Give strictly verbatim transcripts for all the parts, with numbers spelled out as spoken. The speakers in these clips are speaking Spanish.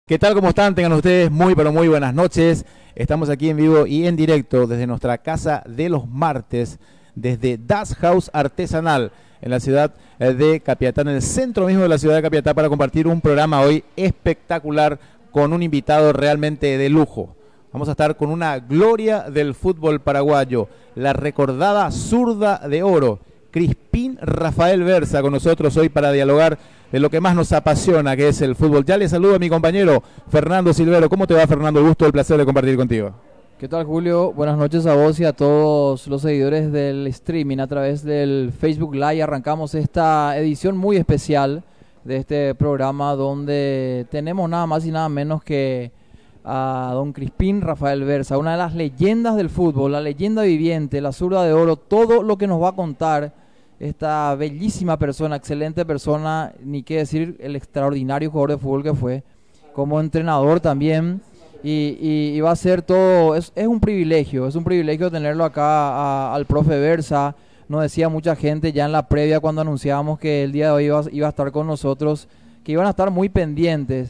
¿Qué tal? ¿Cómo están? Tengan ustedes muy, pero muy buenas noches. Estamos aquí en vivo y en directo desde nuestra casa de los martes, desde Das House Artesanal, en la ciudad de Capiatá, en el centro mismo de la ciudad de Capiatá, para compartir un programa hoy espectacular con un invitado realmente de lujo. Vamos a estar con una gloria del fútbol paraguayo, la recordada zurda de oro, Crispín Rafael Versa, con nosotros hoy para dialogar de lo que más nos apasiona, que es el fútbol. Ya le saludo a mi compañero Fernando Silvero. ¿Cómo te va, Fernando? El gusto, el placer de compartir contigo. ¿Qué tal, Julio? Buenas noches a vos y a todos los seguidores del streaming a través del Facebook Live. Arrancamos esta edición muy especial de este programa donde tenemos nada más y nada menos que a don Crispín Rafael Versa, una de las leyendas del fútbol, la leyenda viviente, la zurda de oro, todo lo que nos va a contar esta bellísima persona, excelente persona, ni qué decir el extraordinario jugador de fútbol que fue, como entrenador también, y, y, y va a ser todo, es, es un privilegio, es un privilegio tenerlo acá a, al profe Versa. Nos decía mucha gente ya en la previa cuando anunciábamos que el día de hoy iba, iba a estar con nosotros, que iban a estar muy pendientes,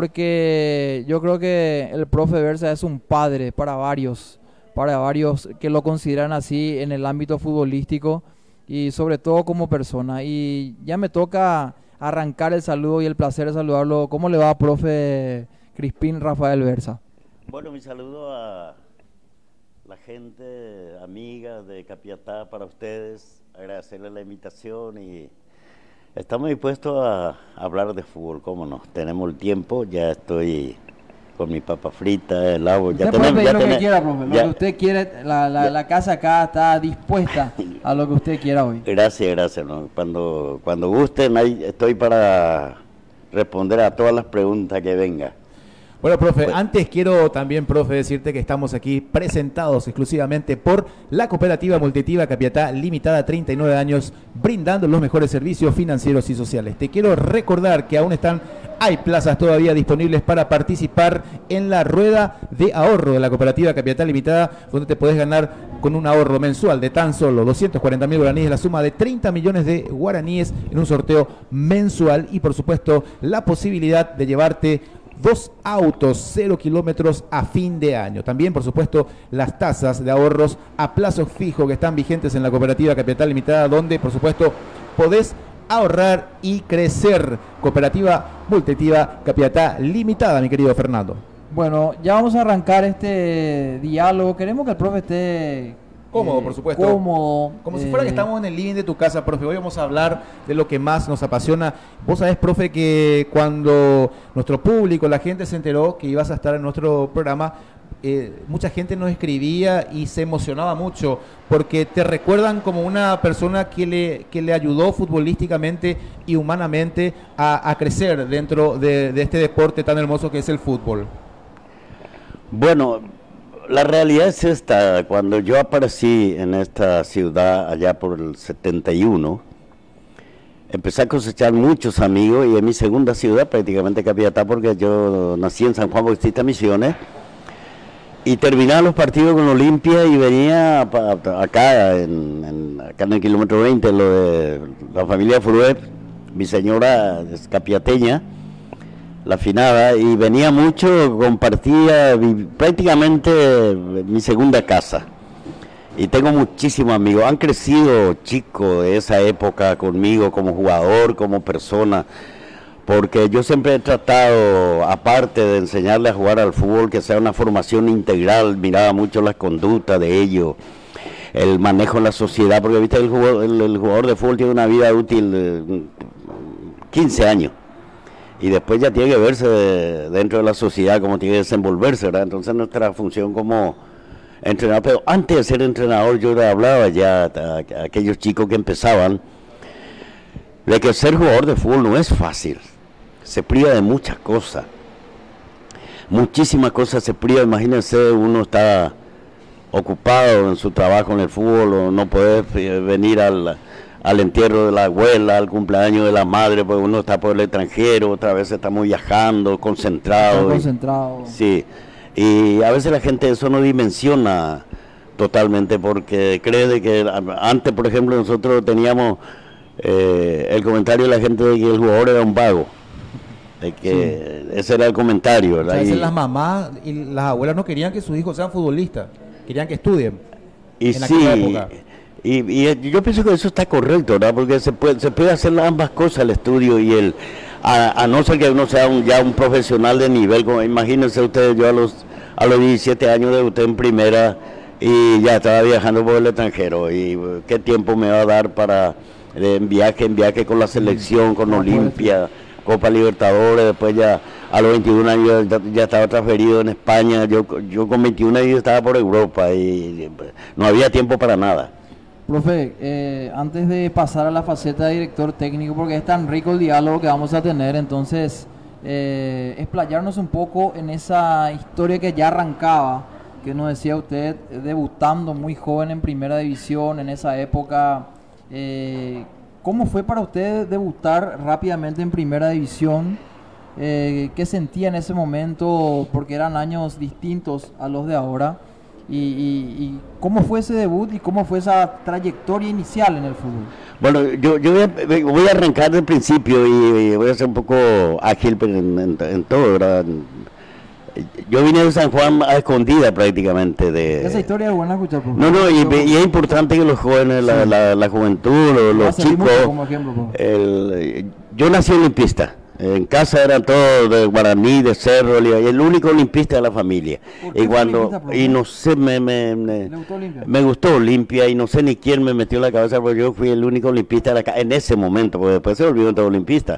porque yo creo que el profe Versa es un padre para varios, para varios que lo consideran así en el ámbito futbolístico, y sobre todo como persona. Y ya me toca arrancar el saludo y el placer de saludarlo. ¿Cómo le va, profe Crispín Rafael Versa? Bueno, mi saludo a la gente amiga de Capiatá para ustedes, agradecerles la invitación y estamos dispuestos a hablar de fútbol, cómo no, tenemos el tiempo, ya estoy con mi papa frita, el agua. Usted puede pedir lo que quiera, profe, lo que usted quiere, la, la, la casa acá está dispuesta a lo que usted quiera hoy. Gracias, gracias, ¿no? Cuando, cuando gusten, ahí estoy para responder a todas las preguntas que vengan. Bueno, profe, pues, antes quiero también, profe, decirte que estamos aquí presentados exclusivamente por la Cooperativa Multitiva Capiatá Limitada, treinta y nueve años, brindando los mejores servicios financieros y sociales. Te quiero recordar que aún están, hay plazas todavía disponibles para participar en la rueda de ahorro de la Cooperativa Capiatá Limitada, donde te podés ganar con un ahorro mensual de tan solo doscientos cuarenta mil guaraníes, la suma de treinta millones de guaraníes en un sorteo mensual y, por supuesto, la posibilidad de llevarte dos autos, cero kilómetros a fin de año. También, por supuesto, las tasas de ahorros a plazo fijo que están vigentes en la Cooperativa Capiatá Limitada, donde, por supuesto, podés ahorrar y crecer. Cooperativa Multitiva Capiatá Limitada, mi querido Fernando. Bueno, ya vamos a arrancar este diálogo. Queremos que el profe esté cómodo, eh, por supuesto. Cómodo. Como eh, si fuera que estamos en el living de tu casa, profe. Hoy vamos a hablar de lo que más nos apasiona. Vos sabés, profe, que cuando nuestro público, la gente se enteró que ibas a estar en nuestro programa, eh, mucha gente nos escribía y se emocionaba mucho porque te recuerdan como una persona que le, que le ayudó futbolísticamente y humanamente a, a crecer dentro de, de este deporte tan hermoso que es el fútbol. Bueno, la realidad es esta. Cuando yo aparecí en esta ciudad allá por el setenta y uno, empecé a cosechar muchos amigos y en mi segunda ciudad, prácticamente Capiatá, porque yo nací en San Juan Bautista Misiones, y terminaba los partidos con Olimpia y venía acá en, en, acá en el kilómetro veinte, lo de la familia Fruet, mi señora es capiateña, la afinada, y venía mucho, compartía prácticamente mi segunda casa. Y tengo muchísimos amigos, han crecido chicos de esa época conmigo como jugador, como persona, porque yo siempre he tratado, aparte de enseñarle a jugar al fútbol, que sea una formación integral, miraba mucho las conductas de ellos, el manejo en la sociedad, porque viste, el jugador, el, el jugador de fútbol tiene una vida útil de quince años. Y después ya tiene que verse de, dentro de la sociedad, cómo tiene que desenvolverse, ¿verdad? Entonces nuestra función como entrenador, pero antes de ser entrenador yo le hablaba ya a, a aquellos chicos que empezaban, de que ser jugador de fútbol no es fácil, se priva de muchas cosas, muchísimas cosas se priva. Imagínense, uno está ocupado en su trabajo en el fútbol, o no puede venir al... al entierro de la abuela, al cumpleaños de la madre, porque uno está por el extranjero, otra vez estamos viajando, concentrados. Concentrado. Sí, y a veces la gente eso no dimensiona totalmente, porque cree de que antes, por ejemplo, nosotros teníamos eh, el comentario de la gente de que el jugador era un vago. De que sí. Ese era el comentario, ¿verdad? A veces las mamás y las abuelas no querían que sus hijos sean futbolistas, querían que estudien. Y en sí, época. Y, y yo pienso que eso está correcto, ¿verdad? Porque se puede, se puede hacer ambas cosas, el estudio y el... A, a no ser que uno sea un, ya un profesional de nivel, como imagínense ustedes, yo a los a los diecisiete años debuté en primera y ya estaba viajando por el extranjero. Y qué tiempo me va a dar para eh, en viaje, en viaje con la selección, con Olimpia, Copa Libertadores, después ya a los veintiún años ya, ya estaba transferido en España, yo, yo con veintiún años estaba por Europa y no había tiempo para nada. Profe, eh, antes de pasar a la faceta de director técnico, porque es tan rico el diálogo que vamos a tener, entonces, eh, explayarnos un poco en esa historia que ya arrancaba, que nos decía usted, debutando muy joven en primera división, en esa época. Eh, ¿Cómo fue para usted debutar rápidamente en primera división? Eh, ¿Qué sentía en ese momento? Porque eran años distintos a los de ahora. Y, y, y ¿cómo fue ese debut y cómo fue esa trayectoria inicial en el fútbol? Bueno, yo, yo voy, a, voy a arrancar del principio y, y voy a ser un poco ágil en, en, en todo, ¿verdad? Yo vine de San Juan a escondida prácticamente. De, Esa historia es buena escuchar. Por no, no, y, y es importante que los jóvenes, sí. la, la, la juventud, los, los chicos... Como ejemplo, el, yo nací olimpista. En casa eran todos de Guaraní, de Cerro, y el único olimpista de la familia. Y cuando y no sé, me me, me, gustó me gustó Olimpia y no sé ni quién me metió en la cabeza, porque yo fui el único olimpista de la casa en ese momento, porque después se volvió todo olimpista.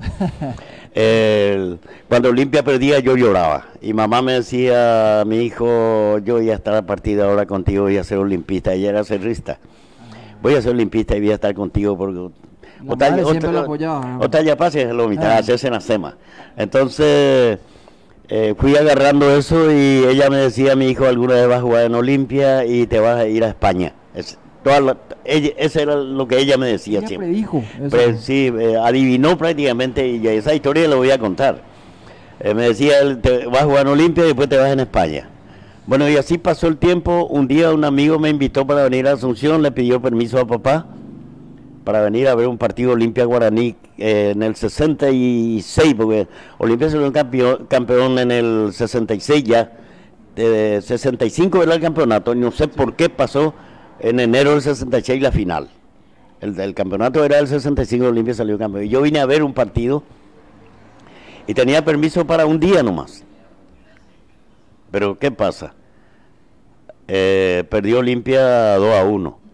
el, cuando Olimpia perdía yo lloraba y mamá me decía, mi hijo, yo voy a estar a partir de ahora contigo, voy a ser olimpista. Ella era cerrista. Voy a ser olimpista y voy a estar contigo porque... Otra, siempre lo apoyaba. Otra ya pasa y es lo mitad, hacerse en la SEMA. Entonces, eh, fui agarrando eso y ella me decía, mi hijo, alguna vez vas a jugar en Olimpia y te vas a ir a España. Es, toda la, ella, eso era lo que ella me decía ella siempre. Predijo eso. Pero, sí, eh, adivinó prácticamente y esa historia la voy a contar. Eh, me decía, te vas a jugar en Olimpia y después te vas en España. Bueno, y así pasó el tiempo. Un día un amigo me invitó para venir a Asunción, le pidió permiso a papá para venir a ver un partido Olimpia Guaraní eh, en el sesenta y seis, porque Olimpia se dio campeón, campeón en el sesenta y seis ya, de sesenta y cinco era el campeonato, y no sé por qué pasó en enero del sesenta y seis la final. El del campeonato era el sesenta y cinco, Olimpia salió campeón. Y yo vine a ver un partido y tenía permiso para un día nomás. Pero ¿qué pasa? Eh, perdió Olimpia dos a uno.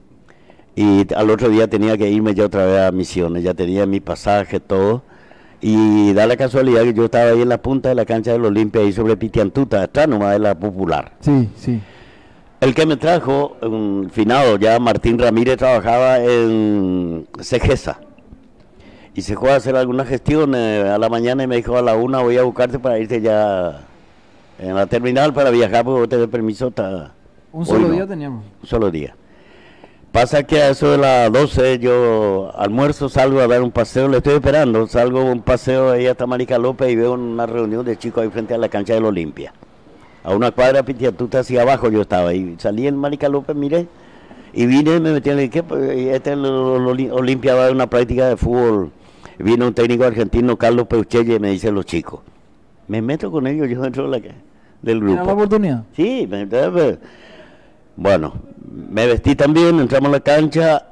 Y al otro día tenía que irme ya otra vez a Misiones, ya tenía mi pasaje, todo. Y da la casualidad que yo estaba ahí en la punta de la cancha del Olimpia, ahí sobre Pitiantuta, atrás nomás de la Popular. Sí, sí. El que me trajo, un finado, ya Martín Ramírez, trabajaba en Cegesa. Y se fue a hacer algunas gestiones a la mañana y me dijo, a la una voy a buscarte para irte ya en la terminal para viajar, porque vos tenés permiso. Ta... Un solo no. día teníamos. Un solo día. Pasa que a eso de las doce yo almuerzo, salgo a dar un paseo, le estoy esperando, salgo a un paseo ahí hasta Marica López y veo una reunión de chicos ahí frente a la cancha del Olimpia. A una cuadra Pitiatuta hacia abajo yo estaba ahí, salí en Marica López, miré, y vine, me metí en el equipo, este es el Olimpia, va a una práctica de fútbol, vino un técnico argentino, Carlos Peuchelle, me dicen los chicos. Me meto con ellos, yo dentro de la, del grupo. ¿Era la oportunidad? Sí, me, me, bueno, me vestí también, entramos a la cancha,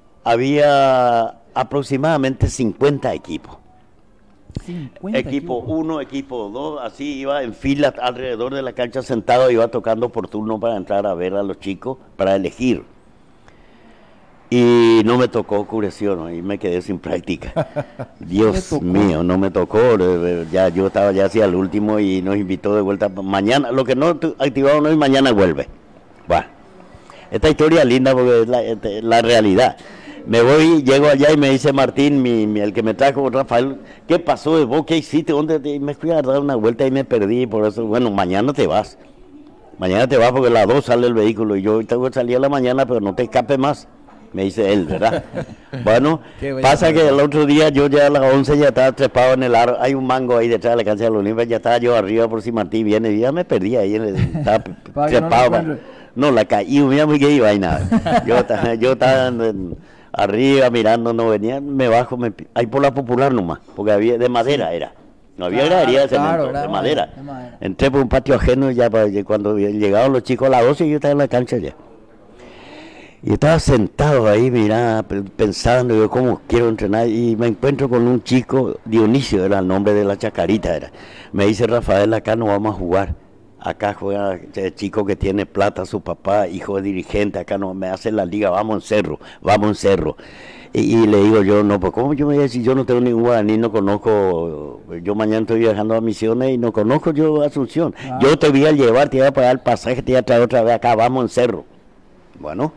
había aproximadamente cincuenta equipos. cincuenta equipo uno, equipo dos, así iba en fila alrededor de la cancha sentado, iba tocando por turno para entrar a ver a los chicos, para elegir. Y no me tocó curación, y me quedé sin práctica. Dios mío, no me tocó, ya yo estaba ya hacia el último y nos invitó de vuelta mañana, lo que no activaron hoy, mañana vuelve. Bueno, esta historia es linda porque es la, la realidad. Me voy, llego allá y me dice Martín, mi, mi, el que me trajo, Rafael, ¿qué pasó? ¿Vos qué hiciste? ¿Dónde te? Me fui a dar una vuelta y me perdí, por eso, bueno, mañana te vas. Mañana te vas porque a las dos sale el vehículo y yo tengo que salir a la mañana, pero no te escape más, me dice él, ¿verdad? Bueno, pasa que el otro día yo ya a las once ya estaba trepado en el aro, hay un mango ahí detrás de la cancha de los Olimpia, ya estaba yo arriba por si Martín viene, y ya me perdí ahí, en el, estaba trepado. No, no, la caí, mira muy que iba y nada. Yo, yo estaba en, en, arriba mirando, no venía, me bajo, me, ahí por la Popular nomás, porque había de madera era. No había Claro, gradería de claro, cemento, era de de madera. madera, de madera. Entré por un patio ajeno y ya para- y cuando llegaban los chicos a las doce yo estaba en la cancha ya. Y estaba sentado ahí, mirá, pe- pensando yo cómo quiero entrenar y me encuentro con un chico, Dionisio era el nombre de la chacarita, era. Me dice Rafael, acá no vamos a jugar. Acá juega el chico que tiene plata, su papá, hijo de dirigente, acá no me hace la liga, vamos en cerro, vamos en cerro. Y, y le digo yo, no, pues ¿cómo yo me voy a decir? Yo no tengo ningún guaraní, no conozco, yo mañana estoy viajando a Misiones y no conozco yo Asunción. Ah. Yo te voy a llevar, te voy a pagar el pasaje, te voy a traer otra vez acá, vamos en cerro. Bueno,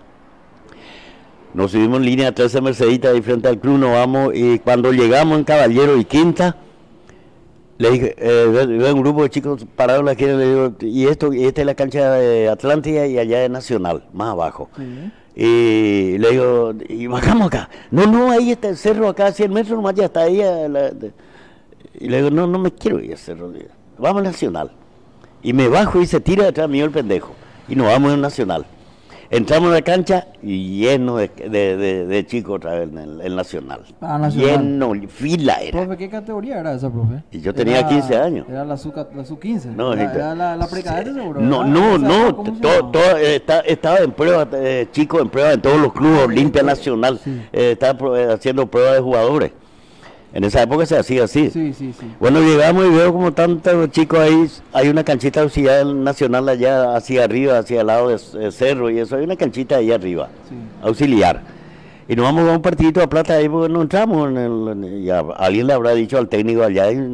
nos subimos en línea trece Mercedita ahí frente al club, nos vamos y cuando llegamos en Caballero y Quinta, le dije, eh, ve- ve un grupo de chicos parados en la esquina, le digo, y esto, y esta es la cancha de Atlántida y allá es Nacional, más abajo. Sí. Y le digo, y bajamos acá. No, no, ahí está el cerro, acá a cien metros nomás ya está ahí. a la- de- y le digo, no, no me quiero ir al cerro. le digo, vamos al Nacional. Y me bajo y se tira detrás mío el pendejo. Y nos vamos al Nacional. Entramos a la cancha y lleno de, de, de- de chicos otra vez en el, el Nacional. Ah, Nacional. Lleno, fila era. Profe, ¿qué categoría era esa, profe? Y yo tenía Era- quince años. Era la sub quince. No, era, ahorita- era la, la precadete, seguro. No, ¿verdad? no, Esa- no, ¿cómo se todo, llamaba? todo, eh, está- estaba en prueba, eh, chicos en prueba en todos los clubes, Olimpia Nacional, Sí. eh, estaba pro- eh, haciendo pruebas de jugadores. En esa época se hacía así. Sí, sí, sí. Bueno, llegamos y veo como tantos chicos ahí, hay una canchita auxiliar nacional allá hacia arriba, hacia el lado del cerro y eso, hay una canchita ahí arriba, Sí. auxiliar. Y nos vamos a un partidito a plata ahí porque no entramos, en el, y a- alguien le habrá dicho al técnico allá, y,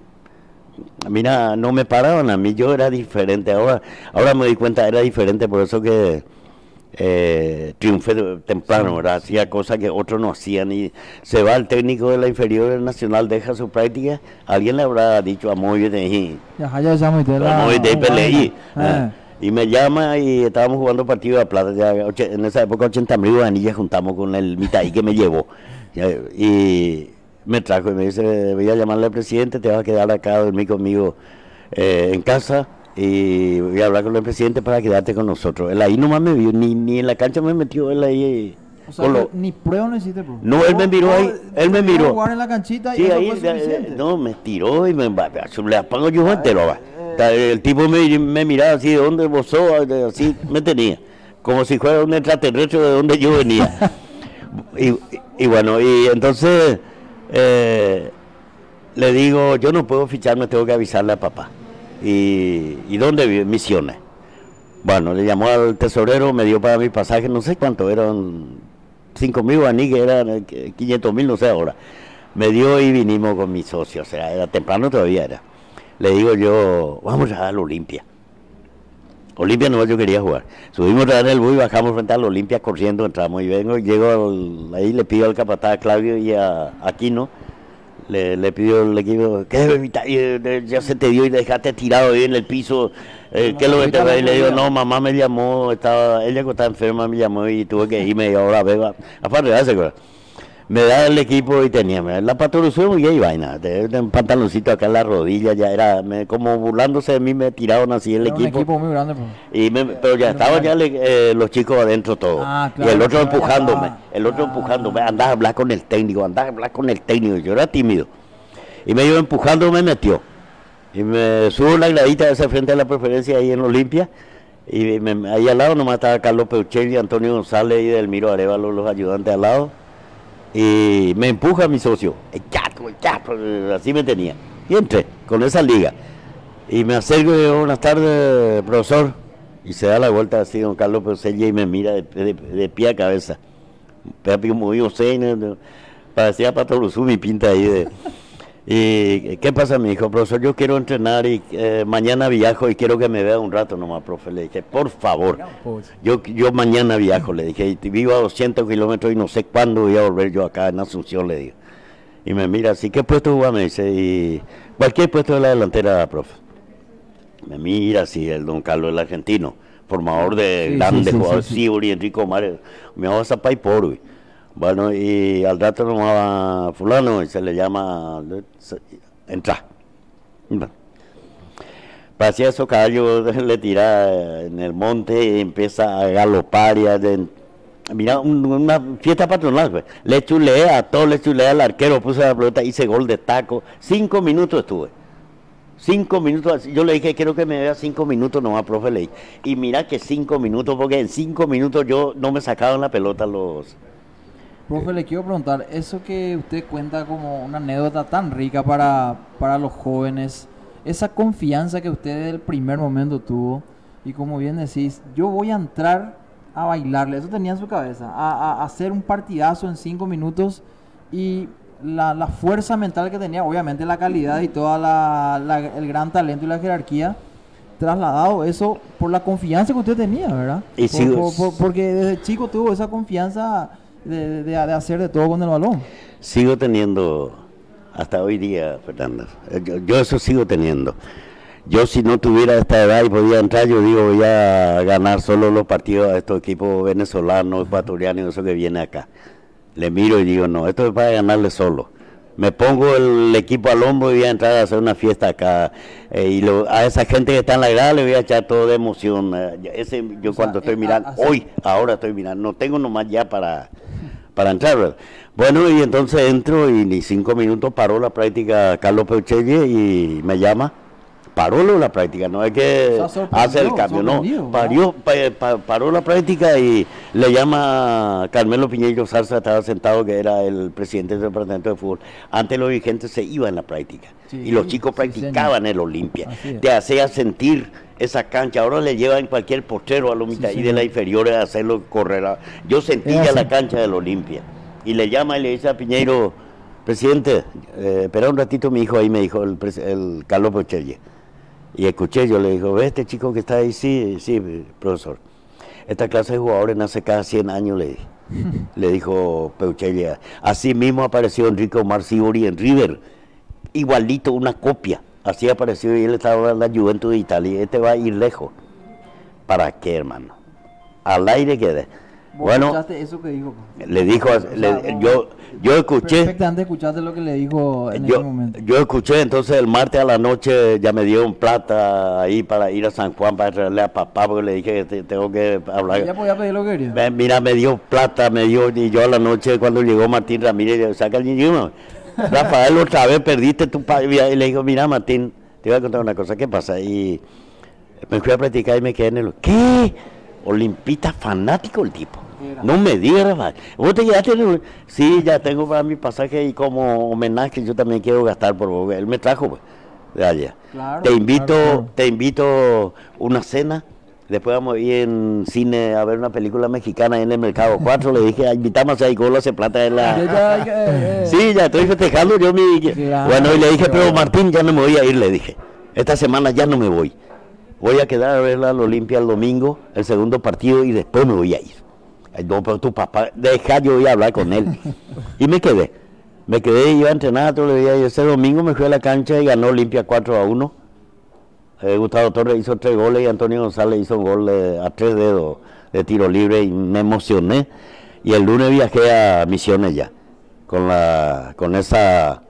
mira, no me paraban a mí, yo era diferente, ahora, ahora me di cuenta, era diferente, por eso que eh, triunfé de- temprano, ¿verdad? Hacía cosas que otros no hacían y se va el técnico de la inferior del Nacional, deja su práctica, alguien le habrá dicho a Moy de Ya, ya llamo y te la. Moy de Peleí, Ah. y me llama y estábamos jugando partido de plata, ya, oche- en esa época ochenta mil guanillas juntamos con el Mitaí que me llevó, ya, y me trajo y me dice, voy a llamarle al presidente, te vas a quedar acá a dormir conmigo eh, en casa y voy a hablar con el presidente para quedarte con nosotros. Él ahí nomás me vio, ni, ni en la cancha me metió, él ahí. O sea, con que lo- ni prueba no hiciste, profe. No, él me miró Vos- ahí, vos él me te vino a miró. jugar en la canchita y Sí, eso ahí, fue ya, suficiente. no, me tiró y me le apago yo entero. va. Ta- El tipo me, me miraba así, ¿de dónde vos sos? Así me tenía, como si fuera un extraterrestre de donde yo venía. y, y- y bueno, y entonces eh, le digo, yo no puedo ficharme, tengo que avisarle a papá. ¿Y, y dónde vive? Misiones. Bueno, le llamó al tesorero, me dio para mi pasaje, no sé cuánto, eran cinco mil guaní, que eran eh, quinientos mil, no sé ahora. Me dio y vinimos con mi socio, o sea, era temprano todavía era. Le digo yo, vamos a la Olimpia. Olimpia no, yo quería jugar. Subimos a dar el bus y bajamos frente a la Olimpia corriendo, entramos y vengo, llego al- ahí le pido al capataz a Claudio y a Aquino, le, le pidió el equipo, ¿qué bebita? Y, eh, ya se te dio y dejaste tirado ahí en el piso, eh, ¿qué es lo que te va? Y le digo, no, mamá me llamó, estaba, ella que estaba enferma me llamó y tuve que irme y ahora vengo, aparte de eso, me da el equipo y tenía me- la patrocinación y ahí vaina, de, de un pantaloncito acá en la rodilla, ya era, me- como burlándose de mí me tiraron así el Era un equipo. equipo muy grande, profe. Y me- pero ya estaban ya le- eh, los chicos adentro todos. Ah, y claro, el otro claro, empujándome, ah, el otro ah. empujándome, andás a hablar con el técnico, andás a hablar con el técnico. Yo era tímido. Y me iba empujando, me metió. Y me subo la gradita de ese frente a la preferencia ahí en Olimpia. Y me- ahí al lado nomás estaba Carlos Peuchelli, Antonio González y Delmiro Arevalo, los ayudantes al lado. Y me empuja mi socio. Eh, ya, ya, así me tenía. Y entré con esa liga. Y me acerco y digo, buenas tardes, profesor. Y se da la vuelta así, don Carlos Peuchelli, y me mira de, de- de pie a cabeza. Pepe muy Oseina, parecía Patoruzú mi pinta ahí de... ¿Y qué pasa? Me dijo, profesor, yo quiero entrenar y eh, mañana viajo y quiero que me vea un rato nomás, profe. Le dije, por favor, yo, yo mañana viajo, le dije, y vivo a doscientos kilómetros y no sé cuándo voy a volver yo acá en Asunción, le digo. Y me mira así, ¿qué puesto juega? Me dice, y cualquier puesto de la delantera, profe. Me mira así, el don Carlos, el argentino, formador de Sí, grandes sí, sí, jugadores, sí, sí. Sibori, Enrico Omar, me va a zapar por hoy. Bueno, y al rato nos va fulano y se le llama, se- entra. Bueno. Parecía esos caballos, le tira en el monte y empieza a galopar y a de- mira, un- una fiesta patronal, pues. Le chulea a todo, le chulea al arquero, puso la pelota, hice gol de taco, cinco minutos estuve. Cinco minutos, yo le dije, quiero que me vea cinco minutos nomás, profe, le dije. Y mira que cinco minutos, porque en cinco minutos yo no me sacaban la pelota los... Profe, le quiero preguntar, eso que usted cuenta como una anécdota tan rica para, para los jóvenes, esa confianza que usted desde el primer momento tuvo, y como bien decís, yo voy a entrar a bailarle, eso tenía en su cabeza, a, a hacer un partidazo en cinco minutos, y la, la fuerza mental que tenía, obviamente la calidad y todo el gran talento y la jerarquía, trasladado eso por la confianza que usted tenía, ¿verdad? Y por, sigo, por, por, porque desde chico tuvo esa confianza de, de, de hacer de todo con el balón. Sigo teniendo hasta hoy día, Fernando. Yo, yo eso sigo teniendo. Yo si no tuviera esta edad y podía entrar, yo digo, voy a ganar solo los partidos a estos equipos venezolanos, ecuatorianos, eso que viene acá. Le miro y digo, no, esto es para ganarle solo. Me pongo el equipo al hombro y voy a entrar a hacer una fiesta acá. Eh, y lo, a esa gente que está en la grada le voy a echar todo de emoción. Eh, ese, yo o cuando sea, estoy mirando, a, hoy, ahora estoy mirando, no tengo nomás ya para, para entrar, ¿verdad? Bueno, y entonces entro y ni cinco minutos paró la práctica Carlos Peuchelle y me llama. Paró la práctica, no es que o sea, hace el cambio, no, parió, pa, pa, paró la práctica y le llama Carmelo Piñeiro Zarza, estaba sentado, que era el presidente del departamento de fútbol. Antes los dirigentes se iban en la práctica, sí, y los chicos practicaban sí, en el Olimpia, te hacía sentir esa cancha. Ahora le llevan cualquier postrero a los mitad sí, y de las inferiores a hacerlo correr. Yo sentía ya la cancha del Olimpia, y le llama y le dice a Piñeiro, presidente, eh, espera un ratito, mi hijo ahí, me dijo el, el Carlos Peuchelle. Y escuché, yo le digo, ¿ves este chico que está ahí? Sí, sí, profesor. Esta clase de jugadores nace cada cien años, le, le dijo Peuchelle. Así mismo apareció Enrique Omar Sibori en River, igualito, una copia. Así apareció y él estaba en la Juventus de Italia. Este va a ir lejos. ¿Para qué, hermano? Al aire quede. Bueno, ¿escuchaste eso que dijo? Le dijo, o sea, le, yo, yo escuché. Perfectamente escuchaste lo que le dijo en yo, ese momento. Yo escuché, entonces el martes a la noche ya me dieron plata ahí para ir a San Juan para traerle a papá, porque le dije que te, tengo que hablar. Ya podía pedir lo que quería. Me, mira, me dio plata, me dio, y yo a la noche cuando llegó Martín Ramírez, saca el niño, Rafael, otra vez perdiste tu padre. Y le digo, mira Martín, te voy a contar una cosa, ¿qué pasa? Y me fui a practicar y me quedé en el... ¿Qué? Olimpista fanático el tipo. No me digas, Rafael. ¿Vos te quedaste en el... Sí, ya tengo para mi pasaje y como homenaje yo también quiero gastar por vos. Él me trajo pues, de allá. Claro, te invito, claro, claro. te invito una cena. Después vamos a ir en cine a ver una película mexicana en el Mercado cuatro. Le dije, invitamos a Igolo hace plata en la... Ya, eh, sí, ya estoy festejando yo mi... Claro, bueno, y le dije, pero Martín, ya no me voy a ir, le dije. Esta semana ya no me voy. Voy a quedar a ver al Olimpia el domingo, el segundo partido, y después me voy a ir. No, pero tu papá, deja, yo voy a hablar con él. Y me quedé. Me quedé, iba a entrenar todo el día, y ese domingo me fui a la cancha y ganó Olimpia cuatro a uno. Eh, Gustavo Torres hizo tres goles y Antonio González hizo un gol de, a tres dedos de tiro libre y me emocioné. Y el lunes viajé a Misiones ya, con, la, con esa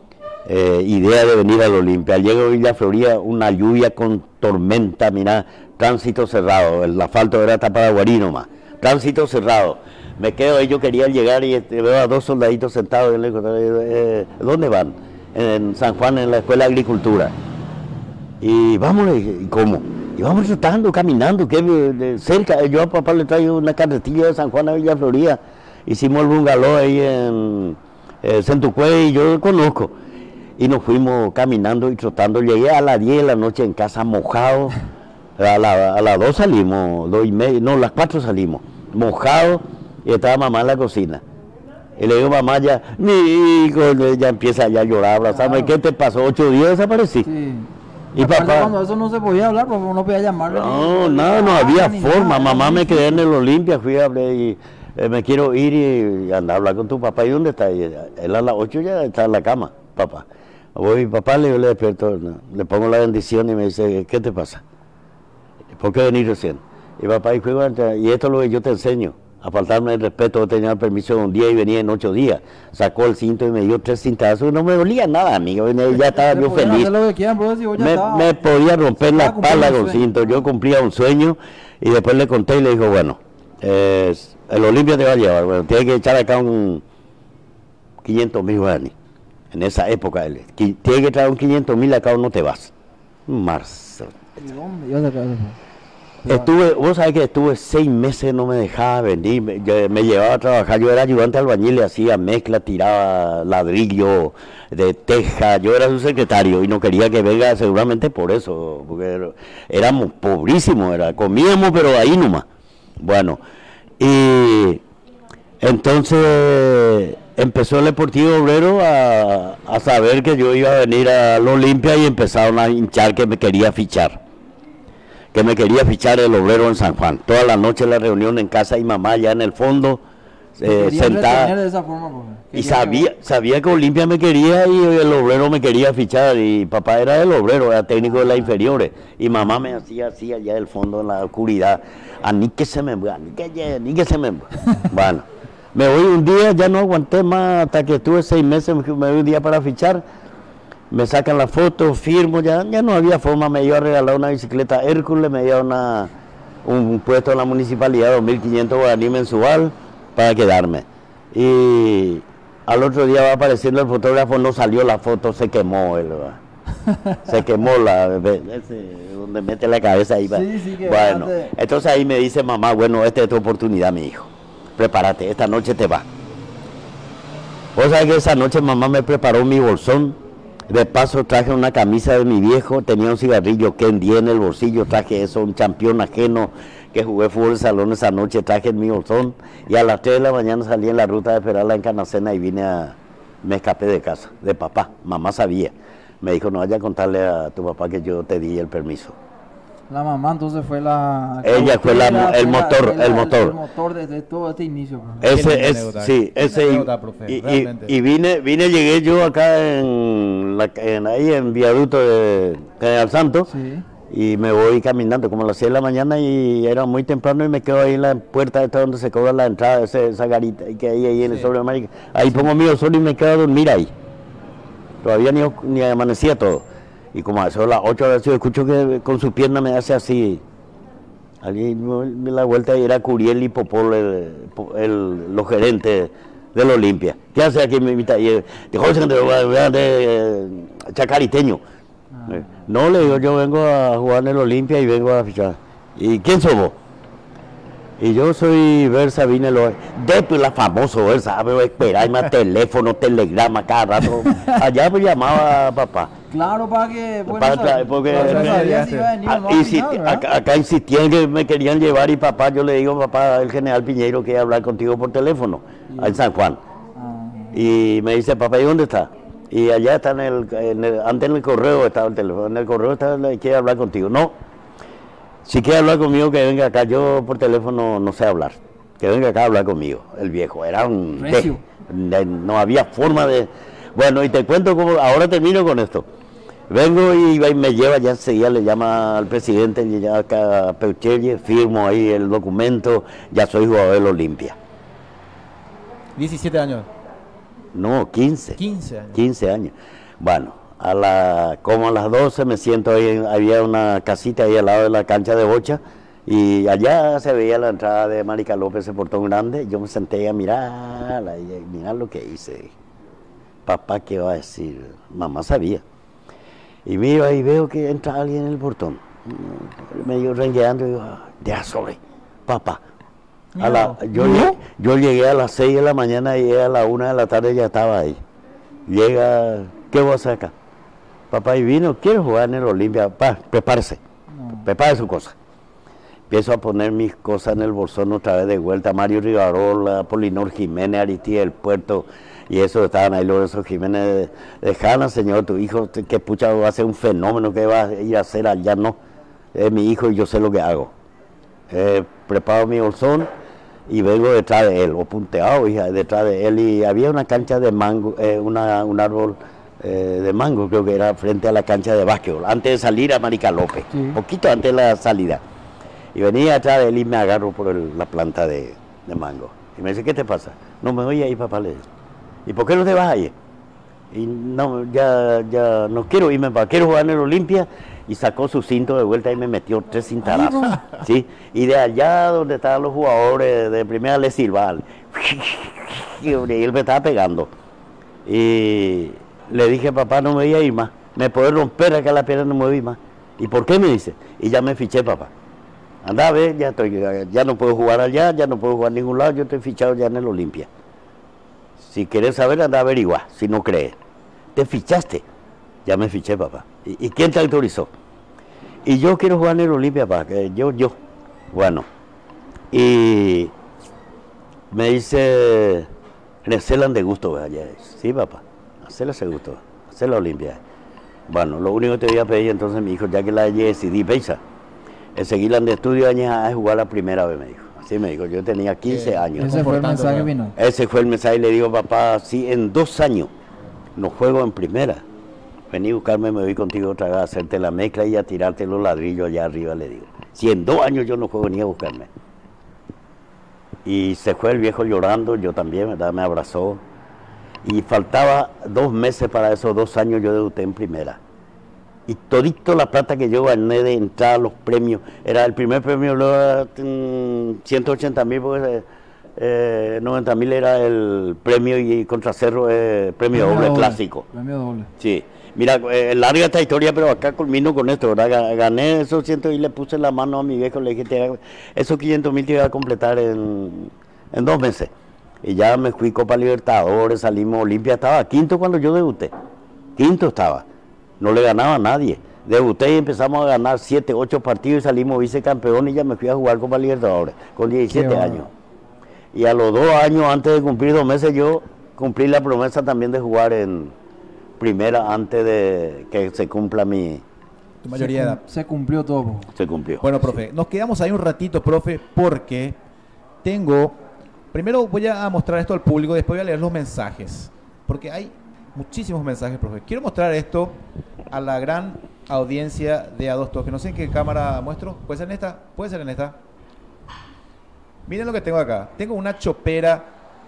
eh, idea de venir al Olimpia. Llego a Villa Florida, una lluvia con tormenta, mirá, tránsito cerrado, el asfalto era hasta para Guarí nomás. Tránsito cerrado. Me quedo ahí, yo quería llegar y este, veo a dos soldaditos sentados. Y le digo, eh, ¿dónde van? En San Juan, en la Escuela de Agricultura. Y vamos, ¿y cómo? Y vamos tratando, caminando, que de cerca. Yo a papá le traigo una carretilla de San Juan a Villa Florida. Hicimos el bungalow ahí en eh, Centucue y yo lo conozco. Y nos fuimos caminando y trotando. Llegué a las diez de la noche en casa mojado. A, la, a las dos salimos, dos y media, no, las cuatro salimos, mojados, y estaba mamá en la cocina. Y le digo, mamá, ya, mi hijo, ya empieza ya a llorar, abrazarme, claro. ¿Qué te pasó? ¿Ocho días desaparecí? Sí. Y papá, cuando eso no se podía hablar, porque uno podía llamarle. No, ni, nada, no había forma. Nada, mamá, me quedé en el Olimpia, fui a hablar y eh, me quiero ir y, y andar a hablar con tu papá. ¿Y dónde está? Y él a las ocho ya está en la cama, papá. Voy, papá, le, le despierto, no, le pongo la bendición y me dice, ¿qué te pasa? ¿Por qué venir recién? Y papá, y, y esto es lo que yo te enseño, a faltarme el respeto. Yo tenía el permiso de un día y venía en ocho días. Sacó el cinto y me dio tres cintazos, no me dolía nada, amigo, ya estaba yo feliz. Quieran, pues, si me, estaba, me podía romper la espalda con cinto, yo cumplía un sueño y después le conté y le dijo, bueno, eh, el Olimpia te va a llevar, bueno, tiene que echar acá un quinientos mil guaraní. En esa época, tiene que traer un quinientos mil acá o no te vas. Marzo. ¿Y dónde ibas a sacar eso? Estuve, vos sabés que estuve seis meses, no me dejaba venir, me, yo- me llevaba a trabajar, yo era ayudante albañil y hacía mezcla, tiraba ladrillo de teja, yo era su secretario y no quería que venga seguramente por eso, porque era- éramos pobrísimos, era, comíamos pero ahí nomás. Bueno, y entonces empezó el Deportivo Obrero a, a saber que yo iba a venir al Olimpia y empezaron a hinchar que me quería fichar. Que me quería fichar el Obrero en San Juan. Toda la noche la reunión en casa y mamá ya en el fondo, Te eh, querían retener sentada. de esa forma, profe. Y Querían sabía, sabía que Olimpia me quería y el Obrero me quería fichar. Y papá era del Obrero, era técnico de las inferiores. Y mamá me hacía así allá del fondo en la oscuridad. A ni que se me mueva, ni que, ni que se me mueva. Bueno, me voy un día, ya no aguanté más hasta que estuve seis meses, me me voy un día para fichar. Me sacan la foto, firmo, ya, ya no había forma, me iba a regalar una bicicleta Hércules, me dio una, un puesto en la municipalidad, dos mil quinientos guaraní mensual, para quedarme. Y al otro día va apareciendo el fotógrafo, no salió la foto, se quemó él, ¿verdad? Se quemó la, ese, donde mete la cabeza ahí. Sí, sí, que bueno, bastante. entonces ahí me dice mamá, bueno, esta es tu oportunidad, mi hijo, prepárate, esta noche te va. Vos sabés que esa noche mamá me preparó mi bolsón. De paso traje una camisa de mi viejo, tenía un cigarrillo Ken diez en el bolsillo, traje eso, un campeón ajeno que jugué fútbol de salón esa noche, traje en mi bolsón y a las tres de la mañana salí en la ruta de esperarla en Canacena y vine a, me escapé de casa, de papá, mamá sabía, me dijo no vaya a contarle a tu papá que yo te di el permiso. La mamá entonces fue la... Ella fue la- fue el motor, fue la- el motor. El motor desde todo este inicio, profe. Qué Ese linda es, anécdota, sí, qué ese y, anécdota, profe, y- y- realmente. y vine, vine, llegué yo acá en, la, en ahí en viaducto de General Santos Sí. y me voy caminando como a las seis de la mañana y era muy temprano y me quedo ahí en la puerta esta donde se cobra la entrada, ese, esa garita que hay ahí en el Sí. sobre América. Ahí pongo mi sol y me quedo a dormir ahí. Todavía ni, ni amanecía todo. Y como a eso a las ocho horas yo escucho que con su pierna me hace así. Alguien me la vuelta y era Curiel y Popol, el, el- los gerentes del Olimpia. ¿Qué hace aquí? Me invita y eh, dijo, "Oye, de, de Chacariteño. Eh, No, le digo, yo vengo a jugar en el Olimpia y vengo a fichar. ¿Y quién sos vos? Y yo soy Versa Vine lo de pues, la famoso Versa, pero esperar más teléfono, telegrama cada rato. Allá me llamaba a papá. Claro, para que... Bueno, Para sab- tra- porque- para que me- sabía si iba a venir o Ah, no al insisti- final, ¿verdad? acá, acá insistían que me querían llevar y papá, yo le digo, papá, el general Piñeiro quiere hablar contigo por teléfono, en San Juan. Ah, Y me dice, papá, ¿y dónde está? Y allá está en el, en el- antes en el correo estaba el teléfono, en el correo está, le quiere hablar contigo. No, si quiere hablar conmigo, que venga acá, yo por teléfono no sé hablar. Que venga acá a hablar conmigo, el viejo, era un... Recio. de- de- no había forma de... Bueno, y te cuento cómo, ahora termino con esto. Vengo y, va y me lleva, ya enseguida le llama al presidente, le llama acá a Peuchelle, firmo ahí el documento, ya soy jugador del Olimpia. diecisiete años, No, quince. quince años. quince años. Bueno, a la, como a las doce me siento ahí, en- había una casita ahí al lado de la cancha de bocha y allá se veía la entrada de Marica López, ese portón grande. Yo me senté a mirar, a mirar lo que hice. Papá, ¿qué va a decir? Mamá sabía. Y miro ahí, veo que entra alguien en el portón. Medio rengueando y digo, "Ah, ya sobre, papá. A la- yo, ¿No? llegué, yo llegué a las seis de la mañana y a la una de la tarde ya estaba ahí. Llega, ¿qué vas a acá? Papá, y vino, quiero jugar en el Olimpia. Papá, prepárese, no. prepare su cosa. Empiezo a poner mis cosas en el bolsón otra vez de vuelta. Mario Rivarola, Polinor Jiménez, Aristide del Puerto, y eso estaban ahí los esos Jiménez. Dejana, señor, tu hijo, que pucha va a ser un fenómeno, que va a ir a hacer allá, no. Es mi hijo y yo sé lo que hago. Eh, preparo mi bolsón y vengo detrás de él, o punteado, hija, detrás de él, y había una cancha de mango, eh, una, un árbol eh, de mango, creo que era frente a la cancha de básquetbol, antes de salir a Marica López, Sí. poquito antes de la salida. Y venía atrás de él y me agarro por el- la planta de, de mango. Y me dice, ¿qué te pasa? No me voy ahí, papá. Le digo. ¿Y por qué no te vas ahí? Y no, ya, ya no quiero irme, papá. Quiero jugar en el Olimpia. Y sacó su cinto de vuelta y me metió tres cintarazos. ¿Sí? Y de allá donde estaban los jugadores de primera le silbaban. Y él me estaba pegando. Y le dije, papá, no me voy a ir más. Me puede romper acá la pierna, no me voy más. ¿Y por qué? Me dice. Y ya me fiché, papá. Anda a ver, ya, estoy, ya no puedo jugar allá, ya no puedo jugar a ningún lado, yo estoy fichado ya en el Olimpia. Si quieres saber, anda a averiguar, si no crees. ¿Te fichaste? Ya me fiché, papá. ¿Y, y quién te autorizó? Y yo quiero jugar en el Olimpia, papá. Yo, yo. Bueno. Y me dice, hacerla de gusto, allá. Sí, papá. Hacerla de gusto. Hacer la Olimpia. Bueno, lo único que te voy a pedir entonces, mi hijo, ya que la decidí, pensa. Seguir de estudio a jugar la primera vez, me dijo. Así me dijo, yo tenía quince años. Ese fue el mensaje que vino. Ese fue el mensaje y le digo, papá, si en dos años no juego en primera, vení a buscarme, me voy contigo otra vez a hacerte la mezcla y a tirarte los ladrillos allá arriba, le digo. Si en dos años yo no juego, vení a buscarme. Y se fue el viejo llorando, yo también, ¿verdad? Me abrazó. Y faltaba dos meses para esos dos años, yo debuté en primera. Y todito la plata que yo gané de entrada a los premios, era el primer premio, luego ciento ochenta mil, porque eh, noventa mil era el premio y contra Cerro eh, premio, premio doble, doble clásico. Premio doble. Sí, mira, eh, larga esta historia, pero acá culmino con esto, ¿verdad? Gané esos cientos y le puse la mano a mi viejo, le dije, te, esos quinientos mil te iba a completar en, en dos meses. Y ya me fui Copa Libertadores, salimos Olimpia, estaba quinto cuando yo debuté, quinto estaba. No le ganaba a nadie. Debuté y empezamos a ganar siete, ocho partidos y salimos vicecampeón y ya me fui a jugar Copa Libertadores con diecisiete años. Y a los dos años, antes de cumplir dos meses, yo cumplí la promesa también de jugar en primera antes de que se cumpla mi... Tu mayoría de edad. Se cumplió todo. Se cumplió. Bueno, profe, sí. Nos quedamos ahí un ratito, profe, porque tengo... Primero voy a mostrar esto al público, después voy a leer los mensajes. Porque hay... muchísimos mensajes, profe. Quiero mostrar esto a la gran audiencia de A Dos Toques. No sé en qué cámara muestro. ¿Puede ser en esta? ¿Puede ser en esta? Miren lo que tengo acá. Tengo una chopera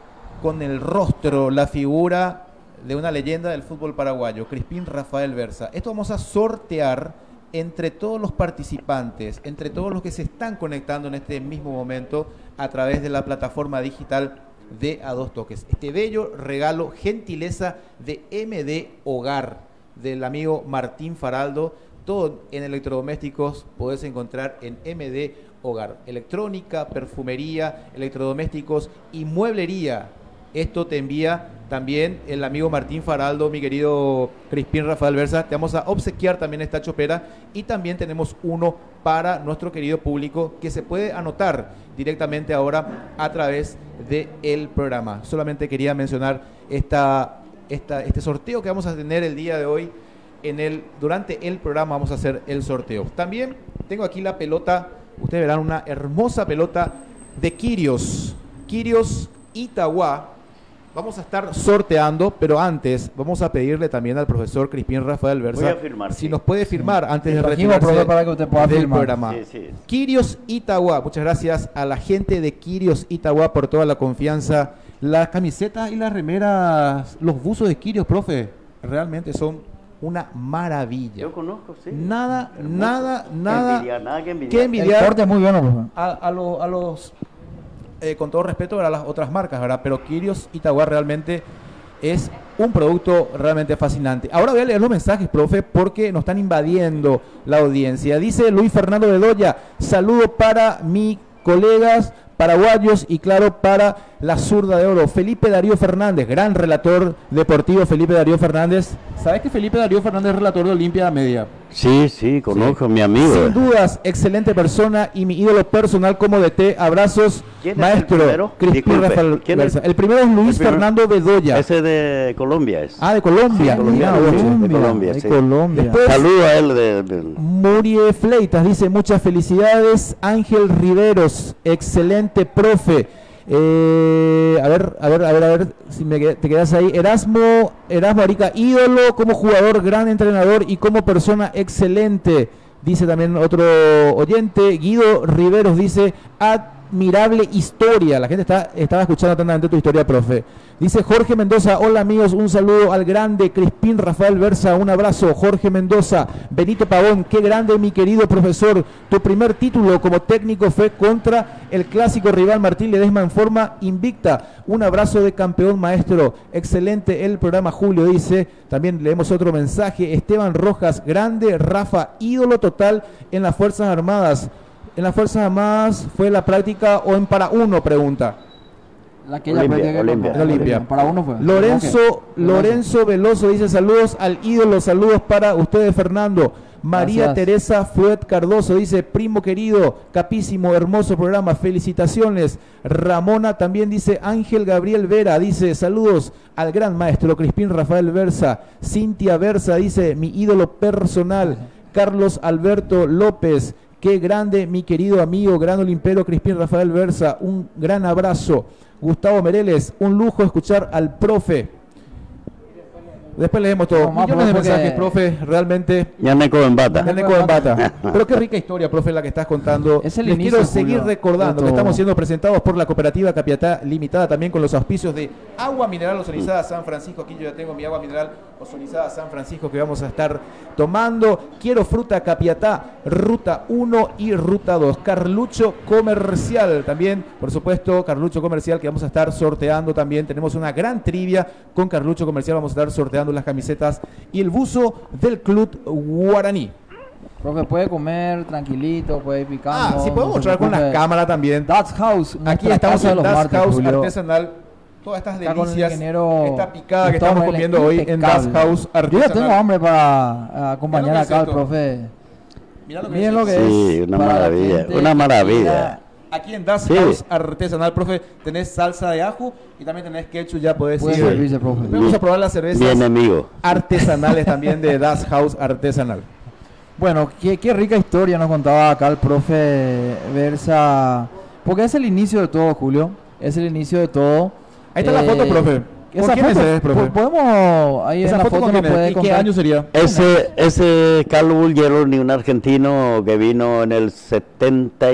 con el rostro, la figura de una leyenda del fútbol paraguayo, Crispín Rafael Versa. Esto vamos a sortear entre todos los participantes, entre todos los que se están conectando en este mismo momento a través de la plataforma digital de A Dos Toques. Este bello regalo, gentileza de M D Hogar, del amigo Martín Faraldo. Todo en electrodomésticos podés encontrar en M D Hogar. Electrónica, perfumería, electrodomésticos y mueblería. Esto te envía también el amigo Martín Faraldo, mi querido Crispín Rafael Versa. Te vamos a obsequiar también esta chopera y también tenemos uno para nuestro querido público que se puede anotar directamente ahora a través del programa. Solamente quería mencionar esta, esta, este sorteo que vamos a tener el día de hoy. En el, durante el programa vamos a hacer el sorteo. También tengo aquí la pelota, ustedes verán una hermosa pelota de Quirios, Quirios Itagua. Vamos a estar sorteando, pero antes vamos a pedirle también al profesor Crispín Rafael Versa Voy a firmar, si sí. nos puede firmar sí. antes sí, de retirarse para que usted pueda del firmar. programa. Sí, sí. Quirios Itagua, muchas gracias a la gente de Quirios Itagua por toda la confianza. Las camisetas y las remeras, los buzos de Quirios, profe, realmente son una maravilla. Yo conozco, sí. Nada, Hermoso. nada, nada. Envidiar, nada que envidiar. que envidiar. El corte es muy bueno, profe. A, a, lo, a los, eh, con todo respeto a las otras marcas, ¿verdad? Pero Quirios Itagua realmente es un producto realmente fascinante. Ahora voy a leer los mensajes, profe, porque nos están invadiendo la audiencia. Dice Luis Fernando Bedoya, saludo para mis colegas paraguayos y claro para la zurda de oro. Felipe Darío Fernández, gran relator deportivo, Felipe Darío Fernández. ¿Sabes que Felipe Darío Fernández es relator de Olimpia Media? Sí, sí, conozco, sí. Mi amigo. Sin dudas, excelente persona y mi ídolo personal como D T. Abrazos, ¿Quién maestro. Es el primero? Crispín Rafael ¿Quién Versa. es? El primero es Luis primero, Fernando Bedoya. Ese de Colombia es. Ah, de Colombia. Sí, colombiano, Mira, sí, oye, de Colombia, de sí. Colombia. Después, saludo a él. De, de... Murie Fleitas dice, muchas felicidades. Ángel Riveros, excelente profe. Eh, a ver, a ver, a ver, a ver si me, te quedas ahí. Erasmo, Erasmo Arica, ídolo como jugador, gran entrenador y como persona excelente. Dice también otro oyente, Guido Riveros dice, admirable historia. La gente está, estaba escuchando atentamente tu historia, profe. Dice Jorge Mendoza, hola amigos, un saludo al grande Crispín Rafael Versa, un abrazo. Jorge Mendoza, Benito Pavón, qué grande mi querido profesor. Tu primer título como técnico fue contra el clásico rival Martín Ledesma en forma invicta. Un abrazo de campeón maestro. Excelente el programa, Julio, dice. También leemos otro mensaje. Esteban Rojas, grande Rafa, ídolo total en las Fuerzas Armadas. En las Fuerzas Armadas fue la práctica o en para uno, pregunta. La que ella Olimpia, Olimpia. Olimpia. Olimpia. Para uno fue. Lorenzo, okay. Lorenzo Veloso dice saludos al ídolo, saludos para ustedes, Fernando. María Gracias. Teresa Fuet Cardoso dice, primo querido, capísimo, hermoso programa, felicitaciones. Ramona también dice, Ángel Gabriel Vera dice, saludos al gran maestro Crispín Rafael Versa. Cintia Versa dice, mi ídolo personal. Carlos Alberto López, qué grande mi querido amigo, gran olimpero Crispín Rafael Versa, un gran abrazo. Gustavo Mereles, un lujo escuchar al profe. Después leemos todo. No, millones de mensajes, profe, realmente. Ya me en bata. Ya me en bata. Pero qué rica historia, profe, la que estás contando. Les inicio, quiero seguir Julio, recordando que estamos siendo presentados por la Cooperativa Capiatá Limitada, también con los auspicios de Agua Mineral Ozonizada San Francisco. Aquí yo ya tengo mi agua mineral ozonizada San Francisco que vamos a estar tomando. Quiero Fruta Capiatá, Ruta uno y Ruta dos. Carlucho Comercial también, por supuesto, Carlucho Comercial que vamos a estar sorteando también. Tenemos una gran trivia con Carlucho Comercial, vamos a estar sorteando las camisetas y el buzo del Club Guaraní. Profe, puede comer tranquilito, puede ir picando. Ah, sí, podemos mostrar con la cámara también. Dutch House. Aquí estamos en Dutch House Julio. Artesanal. Todas estas delicias, esta picada que estamos comiendo hoy en Dutch House Artesanal. Yo ya tengo hambre para acompañar acá al profe. Mirá lo que Miren es lo que sí, es. una maravilla, una maravilla. Aquí en Das sí. House Artesanal, profe, tenés salsa de ajo y también tenés ketchup, ya podés ir. Servirse, profe. Vamos a probar las cervezas Bien, amigo. artesanales también de Das House Artesanal. Bueno, qué, qué rica historia nos contaba acá el profe Versa, porque es el inicio de todo, Julio, es el inicio de todo. Ahí está eh, la foto, profe. Esa quién foto, es, profe? Podemos, ahí esa en la foto, foto nos puede ¿Y qué año sería? Ese, ese Carlos Bulgeroni, un argentino que vino en el setenta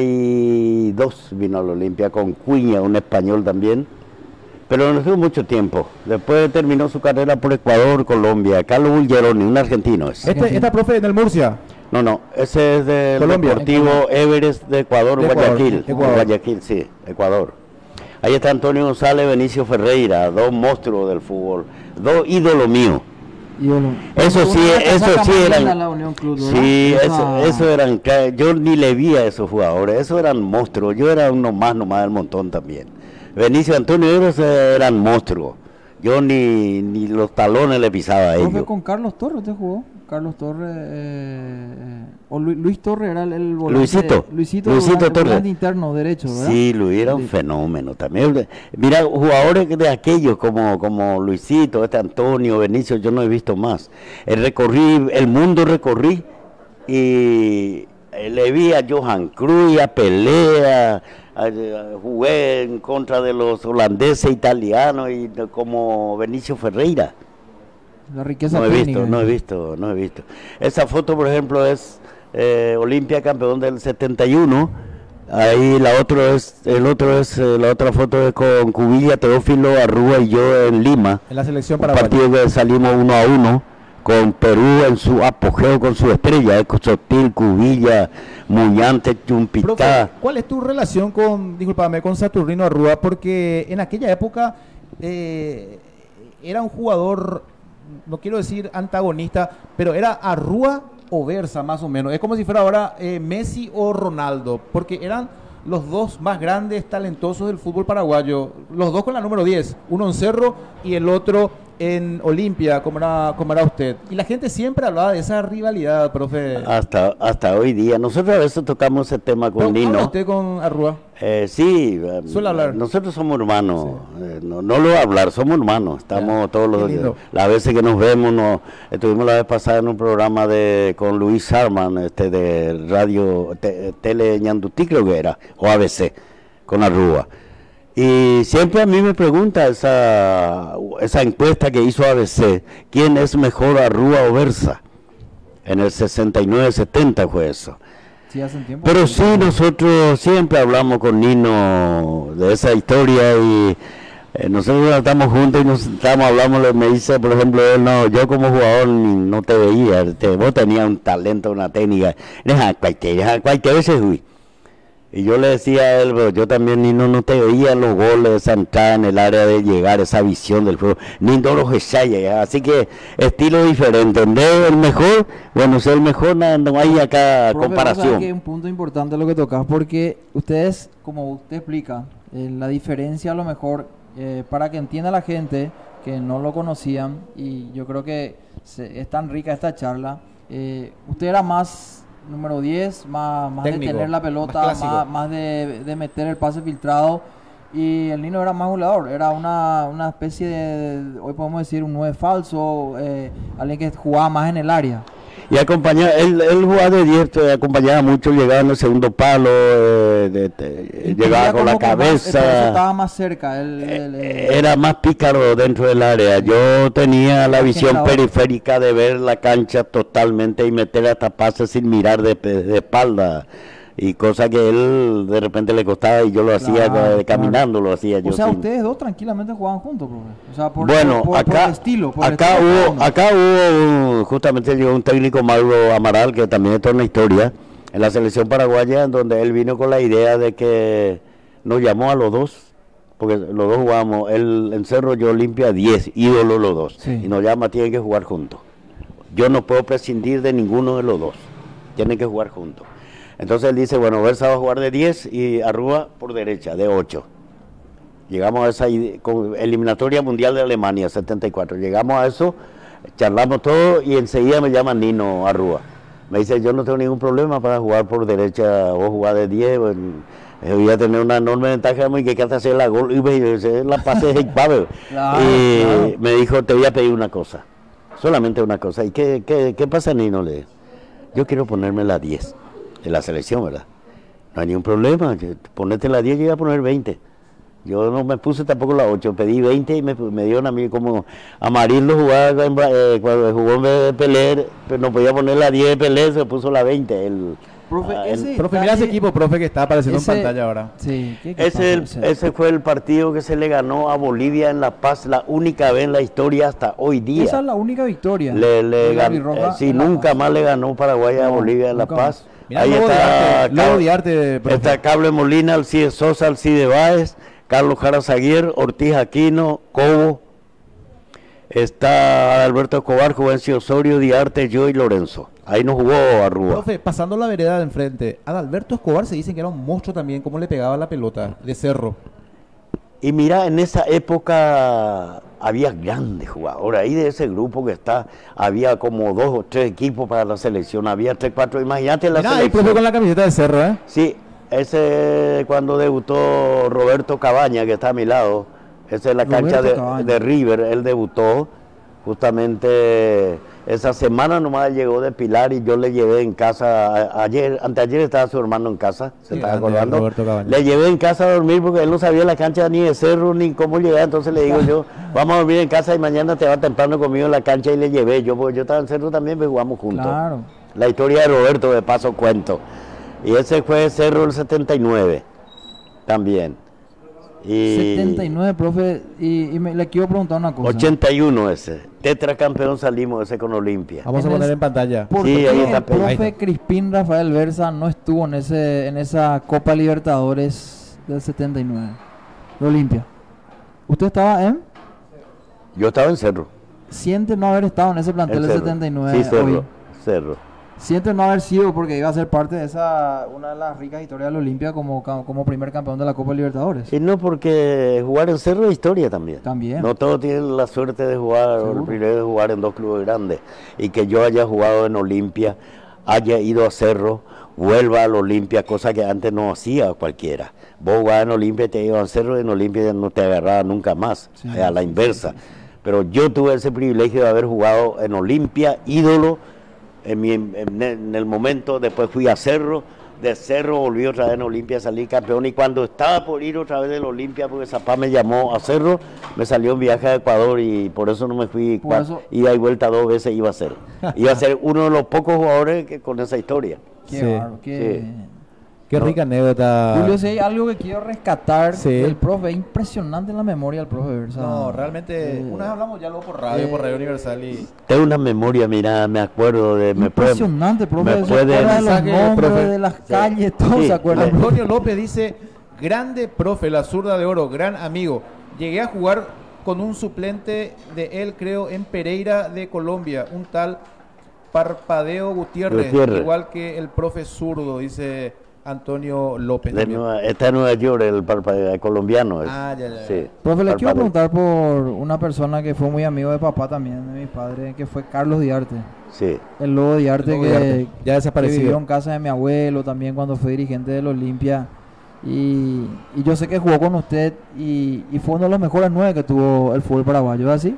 y dos, vino a la Olimpia con Cuña, un español también, pero no estuvo mucho tiempo. Después terminó su carrera por Ecuador, Colombia. Carlos Bulgeroni, un argentino es. Este, ¿Esta profe en el Murcia? No, no, ese es del Colombia. Deportivo Everest de Ecuador, de Guayaquil. Ecuador. Ecuador. Guayaquil, sí, Ecuador. Ahí está Antonio González, Benicio Ferreira, dos monstruos del fútbol, dos ídolos míos. Ídolo. Eso sí, eso sí eran. La Unión Club, sí, Esa... eso, eso eran. Yo ni le vi a esos jugadores, esos eran monstruos. Yo era uno más, nomás del montón también. Benicio Antonio ellos eran monstruos. Yo ni, ni los talones le pisaba a ellos. ¿Fue con Carlos Torres usted jugó? Carlos Torres, eh, o Lu, Luis Torres era el, el volante. Luisito. Luisito, Luisito el Torres. volante interno derecho, ¿verdad? Sí, Luis era un sí. fenómeno también. Mira, jugadores de aquellos como, como Luisito, este Antonio, Benicio, yo no he visto más. El recorrí, el mundo recorrí y le vi a Johan Cruyff, a Pelé, a, a, a, jugué en contra de los holandeses, italianos y de, como Benicio Ferreira. La riqueza no he técnica. visto, no he visto, no he visto. Esa foto, por ejemplo, es eh, Olimpia campeón del setenta y uno. Ahí la otra es, el otro es, eh, la otra foto es con Cubilla, Teófilo, Arrúa y yo en Lima. En la selección para paraguaya. partido que salimos uno a uno con Perú en su apogeo, con su estrella, eh, Sotil, Cubilla, Muñante, Chumpitá. Profe, ¿cuál es tu relación con, discúlpame, con Saturnino Arrúa? Porque en aquella época eh, era un jugador, no quiero decir antagonista, pero era Arrúa o Versa más o menos. Es como si fuera ahora eh, Messi o Ronaldo, porque eran los dos más grandes, talentosos del fútbol paraguayo. Los dos con la número diez, uno en Cerro y el otro en Olimpia, como era, como era usted. Y la gente siempre hablaba de esa rivalidad, profe. Hasta, hasta hoy día. Nosotros a veces tocamos ese tema con Nino. ¿Habla usted con Arrúa? Eh, sí, suele hablar. Nosotros somos hermanos, sí. eh, no, no lo voy a hablar, somos hermanos, estamos ya. todos los días, las veces que nos vemos, nos, estuvimos la vez pasada en un programa de con Luis Sarman, este de radio, te, Tele Ñandutí creo que era, o A B C, con Arrúa. Y siempre a mí me pregunta esa, esa encuesta que hizo A B C, ¿quién es mejor, Arrúa o Versa? En el sesenta y nueve setenta fue eso. Sí, hace un tiempo. Pero sí, nosotros siempre hablamos con Nino de esa historia y eh, nosotros estamos juntos y nos sentamos, hablamos, me dice, por ejemplo, él, no, yo como jugador no te veía, te, vos tenías un talento, una técnica, eres cualquier, cualquier vez fui. Y yo le decía a él, pero yo también, Nino, no te veía los goles, esa entrada en el área de llegar, esa visión del juego, ni todos los ensayos, así que estilo diferente, ¿entendés? El mejor, bueno, ser el mejor, no, no hay acá Profe, comparación. Que es un punto importante lo que tocas, porque ustedes, como usted explica, eh, la diferencia a lo mejor, eh, para que entienda la gente que no lo conocían, y yo creo que se, es tan rica esta charla, eh, usted era más número diez, más, más de tener la pelota, más, más, más de, de meter el pase filtrado, y el Nino era más goleador, era una, una especie de, hoy podemos decir, un nueve falso, eh, alguien que jugaba más en el área. Y acompañaba, él, él jugaba de diestro, acompañaba mucho, llegaba en el segundo palo, eh, de, de, llegaba con la cabeza. Más, estaba más cerca. Él, él, él, era más pícaro dentro del área. Yo tenía la visión periférica de ver la cancha totalmente y meter hasta pases sin mirar de, de espalda. Y cosa que él de repente le costaba y yo lo hacía claro, caminando, claro. lo hacía yo. O sea, sin... ustedes dos tranquilamente jugaban juntos, profe. O sea, por, bueno, por, por, acá, por el estilo. Por acá, el estilo hubo, acá hubo, justamente llegó un técnico, Mauro Amaral, que también es toda una historia, en la selección paraguaya, en donde él vino con la idea de que nos llamó a los dos, porque los dos jugábamos, él en Cerro, yo Olimpia, diez, ídolos los dos, sí. Y nos llama, tienen que jugar juntos. Yo no puedo prescindir de ninguno de los dos, tienen que jugar juntos. Entonces él dice, bueno, Versa va a jugar de diez y Arrua por derecha, de ocho. Llegamos a esa eliminatoria mundial de Alemania, setenta y cuatro. Llegamos a eso, charlamos todo y enseguida me llama Nino Arrua. Me dice, yo no tengo ningún problema para jugar por derecha, vos jugás de diez, bueno, voy a tener una enorme ventaja, y que quieras hacer la gol, y me dice, la pase de claro, Y claro. me dijo, te voy a pedir una cosa, solamente una cosa. ¿Y qué, qué, qué pasa, Nino? Le yo quiero ponerme la diez. De la selección, ¿verdad? No hay ningún problema, ponete la diez, yo iba a poner veinte. Yo no me puse tampoco la ocho, pedí veinte y me, me dieron a mí como Amarillo jugaba en, eh, cuando jugó en vez de Pelé, pero no podía poner la diez de Pelé, se puso la veinte. El, profe, ah, el, profe mira ese equipo, profe, que está apareciendo ese, en pantalla ahora. Sí, ¿qué, qué ese, el, ese fue el partido que se le ganó a Bolivia en La Paz, la única vez en la historia hasta hoy día. Esa es la única victoria. Le, le ganó, eh, sí, nunca más le ganó Paraguay a no, Bolivia en La Paz. Más. Mirá, ahí está, Cable, arte, está Cable Molina, Alcide Sosa, Alcide Báez, Carlos Jara Zaguier, Ortiz Aquino, Cobo, está Alberto Escobar, Juvencio Osorio, Diarte, yo y Lorenzo. Ahí nos jugó Arrua. Profe, pasando la vereda de enfrente, a Alberto Escobar se dicen que era un monstruo también, cómo le pegaba la pelota de Cerro. Y mira, en esa época había grandes jugadores, ahí de ese grupo que está, había como dos o tres equipos para la selección, había tres, cuatro, imagínate la Mirá, selección. ahí profe con la camiseta de Cerro, ¿eh? Sí, ese cuando debutó Roberto Cabaña, que está a mi lado, esa es la Roberto cancha de, de River, él debutó justamente esa semana nomás llegó de Pilar y yo le llevé en casa, a, ayer, anteayer estaba su hermano en casa, se sí, estaba acordando, le llevé en casa a dormir porque él no sabía la cancha ni de Cerro ni cómo llegar, entonces le digo yo, vamos a dormir en casa y mañana te va temprano conmigo en la cancha y le llevé, yo porque yo estaba en Cerro también, pues jugamos juntos. Claro. La historia de Roberto, de paso cuento, y ese fue Cerro el setenta y nueve, también. Y setenta y nueve, profe, y, y me, le quiero preguntar una cosa. ochenta y uno ese, tetracampeón salimos ese con Olimpia. Vamos a poner en pantalla. ¿Por sí, qué ahí el está, profe ahí está. Crispín Rafael Versa no estuvo en ese en esa Copa Libertadores del setenta y nueve de Olimpia? ¿Usted estaba en? Yo estaba en Cerro. ¿Siente no haber estado en ese plantel del setenta y nueve? Sí, Cerro, hoy? Cerro. Siente no haber sido porque iba a ser parte de esa una de las ricas historias de la Olimpia como, como primer campeón de la Copa Libertadores. Y no, porque jugar en Cerro es historia también. También. No todos tienen la suerte de jugar, o el privilegio de jugar en dos clubes grandes. Y que yo haya jugado en Olimpia, haya ido a Cerro, vuelva al Olimpia, cosa que antes no hacía cualquiera. Vos jugabas en Olimpia y te ibas a Cerro, y en Olimpia no te agarraba nunca más, sí, a la inversa. Sí, sí. Pero yo tuve ese privilegio de haber jugado en Olimpia, ídolo, En, mi, en, en el momento, después fui a Cerro, de Cerro volví otra vez en Olimpia, salí campeón, y cuando estaba por ir otra vez del Olimpia, porque Zapá me llamó a Cerro, me salió un viaje a Ecuador y por eso no me fui, eso... ida y vuelta dos veces iba a ser, iba a ser uno de los pocos jugadores que con esa historia. Qué Sí. bárbaro, qué... Sí. Qué No. rica anécdota. Julio, si hay algo que quiero rescatar Sí. del profe, es impresionante la memoria del profe. O sea, No, realmente, eh, una vez hablamos ya luego por radio, eh, por Radio Universal y... Tengo una memoria, mira, me acuerdo de... Me puede- impresionante, profe. me Se puede- acuerda de los mensaje, nombres, profe. de las Sí. calles, todo Sí. se acuerda. Le- Antonio López dice, grande profe, la zurda de oro, gran amigo. Llegué a jugar con un suplente de él, creo, en Pereira de Colombia, un tal Parpadeo Gutiérrez, Gutiérrez. igual que el profe zurdo, dice Antonio López. de también. Nueva- está en Nueva York, el parpadeo colombiano. es. Ah, ya, ya. Sí. Profe, le quiero Parpadeo. preguntar por una persona que fue muy amigo de papá también, de mi padre, que fue Carlos Diarte. Sí. El Lobo Diarte, Lobo que, Diarte, ya que desaparecido. vivió en casa de mi abuelo también cuando fue dirigente del Olimpia. Y, y yo sé que jugó con usted y, y fue uno de los mejores nueve que tuvo el fútbol paraguayo, ¿así?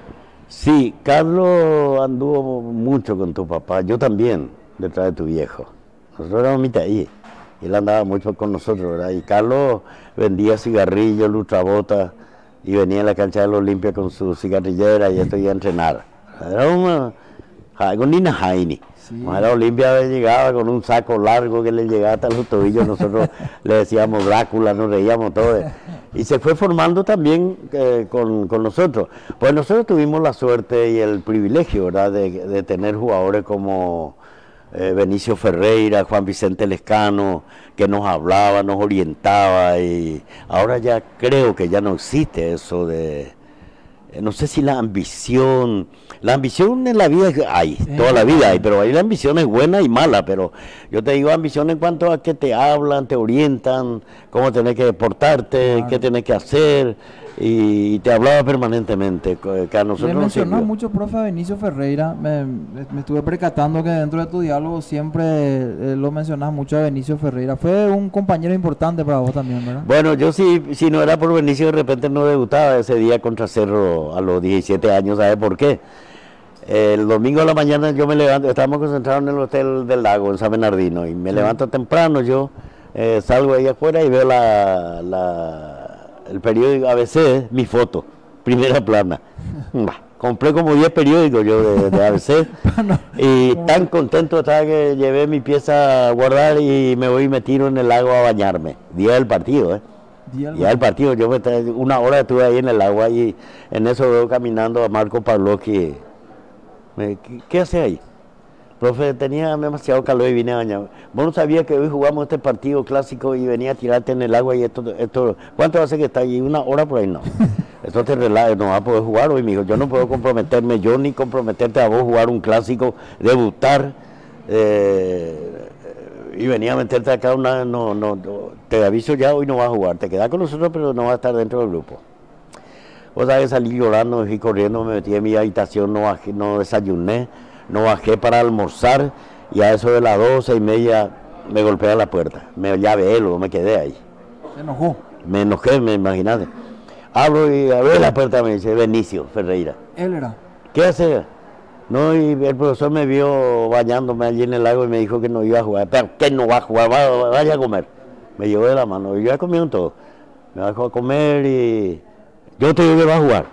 Sí, Carlos anduvo mucho con tu papá, yo también, detrás de tu viejo. Nosotros éramos mitad ahí, y él andaba mucho con nosotros, ¿verdad? Y Carlos vendía cigarrillos, lustrabota, y venía a la cancha del Olimpia con su cigarrillera y esto iba a entrenar. Era una... Con Nina Jaini. Sí. A la Olimpia llegaba con un saco largo que le llegaba hasta los tobillos, nosotros le decíamos Drácula, nos reíamos todo. Y se fue formando también eh, con, con nosotros. Pues nosotros tuvimos la suerte y el privilegio, ¿verdad?, de, de tener jugadores como eh, Benicio Ferreira, Juan Vicente Lescano, que nos hablaba, nos orientaba, y ahora ya creo que ya no existe eso de... No sé si la ambición, la ambición en la vida hay, toda la vida hay, pero ahí la ambición es buena y mala, pero yo te digo ambición en cuanto a que te hablan, te orientan, cómo tenés que portarte, Claro. qué tenés que hacer, y, y te hablaba permanentemente, que que a nosotros Le nos mencionás sirvió. mucho, profe, a Benicio Ferreira. Me, me estuve percatando que dentro de tu diálogo siempre eh, lo mencionás mucho a Benicio Ferreira. Fue un compañero importante para vos también, ¿verdad? Bueno, yo si, si no era por Benicio, de repente no debutaba ese día contra Cerro a los diecisiete años, ¿sabes por qué? El domingo a la mañana yo me levanto, estábamos concentrados en el Hotel del Lago, en San Bernardino, y me Sí. levanto temprano, yo eh, salgo ahí afuera y veo la, la- el periódico A B C, mi foto, primera plana. Bah, compré como diez periódicos yo de, de A B C, y tan contento estaba que llevé mi pieza a guardar y me voy y me tiro en el lago a bañarme, día del partido, ¿eh? Día Ya el partido, yo me tra- una hora estuve ahí en el agua y en eso veo caminando a Marco Pavlovsky. Me- ¿Qué, qué hace ahí? Profe, tenía demasiado calor y vine a bañar. Vos no sabías que hoy jugamos este partido clásico y venía a tirarte en el agua y esto, esto ¿cuánto hace que está ahí? ¿Una hora por ahí? No. Esto te relaja, no vas a poder jugar hoy, mijo. Yo no puedo comprometerme, yo ni comprometerte a vos jugar un clásico, debutar. eh, y venía a meterte acá una, no, no, no, te aviso ya, hoy no vas a jugar, te quedas con nosotros pero no vas a estar dentro del grupo. Vos sabés, salí llorando, fui corriendo, me metí en mi habitación, no bajé, no desayuné, no bajé para almorzar, y a eso de las doce y media me golpea la puerta, me llave él, me quedé ahí, Se enojó. me enojé, me imaginaste. Abro y abre la puerta, me dice Benicio Ferreira. Él era. ¿Qué hace? No, y el profesor me vio bañándome allí en el lago y me dijo que no iba a jugar. ¿Pero qué no va a jugar? Va- Vaya a comer. Me llevó de la mano. Y yo ya comí un todo. Me bajó a comer y yo te digo que va a jugar.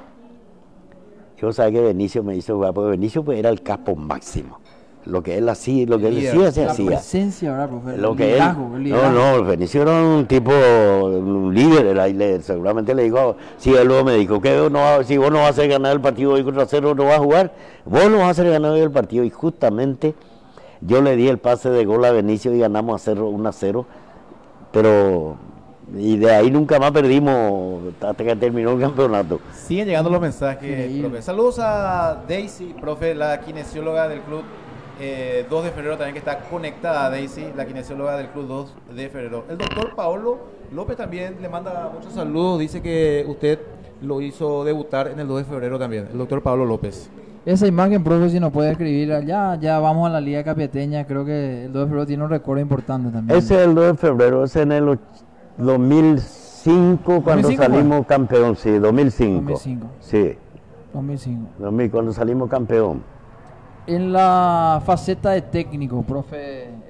Yo sabía que Benicio me hizo jugar, porque Benicio pues, era el capo máximo. Lo que él hacía, lo que él decía, se La hacía. presencia, ¿verdad, profe? Lo El que él, liderazgo, el no, liderazgo. no, Benicio era un tipo, un líder, era, y le- seguramente le dijo, si él luego me dijo, que no, va- si vos no vas a hacer ganar el partido hoy contra Cerro, no vas a jugar, vos no vas a hacer ganar hoy el partido, y justamente yo le di el pase de gol a Benicio y ganamos a Cerro uno a cero, pero, y de ahí nunca más perdimos hasta que terminó el campeonato. Siguen llegando los mensajes, Increíble. profe. Saludos a Daisy, profe, la kinesióloga del club eh, dos de febrero también, que está conectada a Daisy, la kinesióloga del club dos de febrero. El doctor Paolo López también le manda muchos saludos, dice que usted lo hizo debutar en el dos de febrero también, el doctor Paolo López. Esa imagen, profe, si nos puede escribir allá, ya vamos a la Liga Capiateña. Creo que el dos de febrero tiene un recuerdo importante también. Ese es el dos de febrero, ese en el och- dos mil cinco cuando ¿dos mil cinco salimos campeón, sí, dos mil cinco. dos mil cinco. Sí, dos mil cinco. dos mil, cuando salimos campeón. En la faceta de técnico, profe, eh,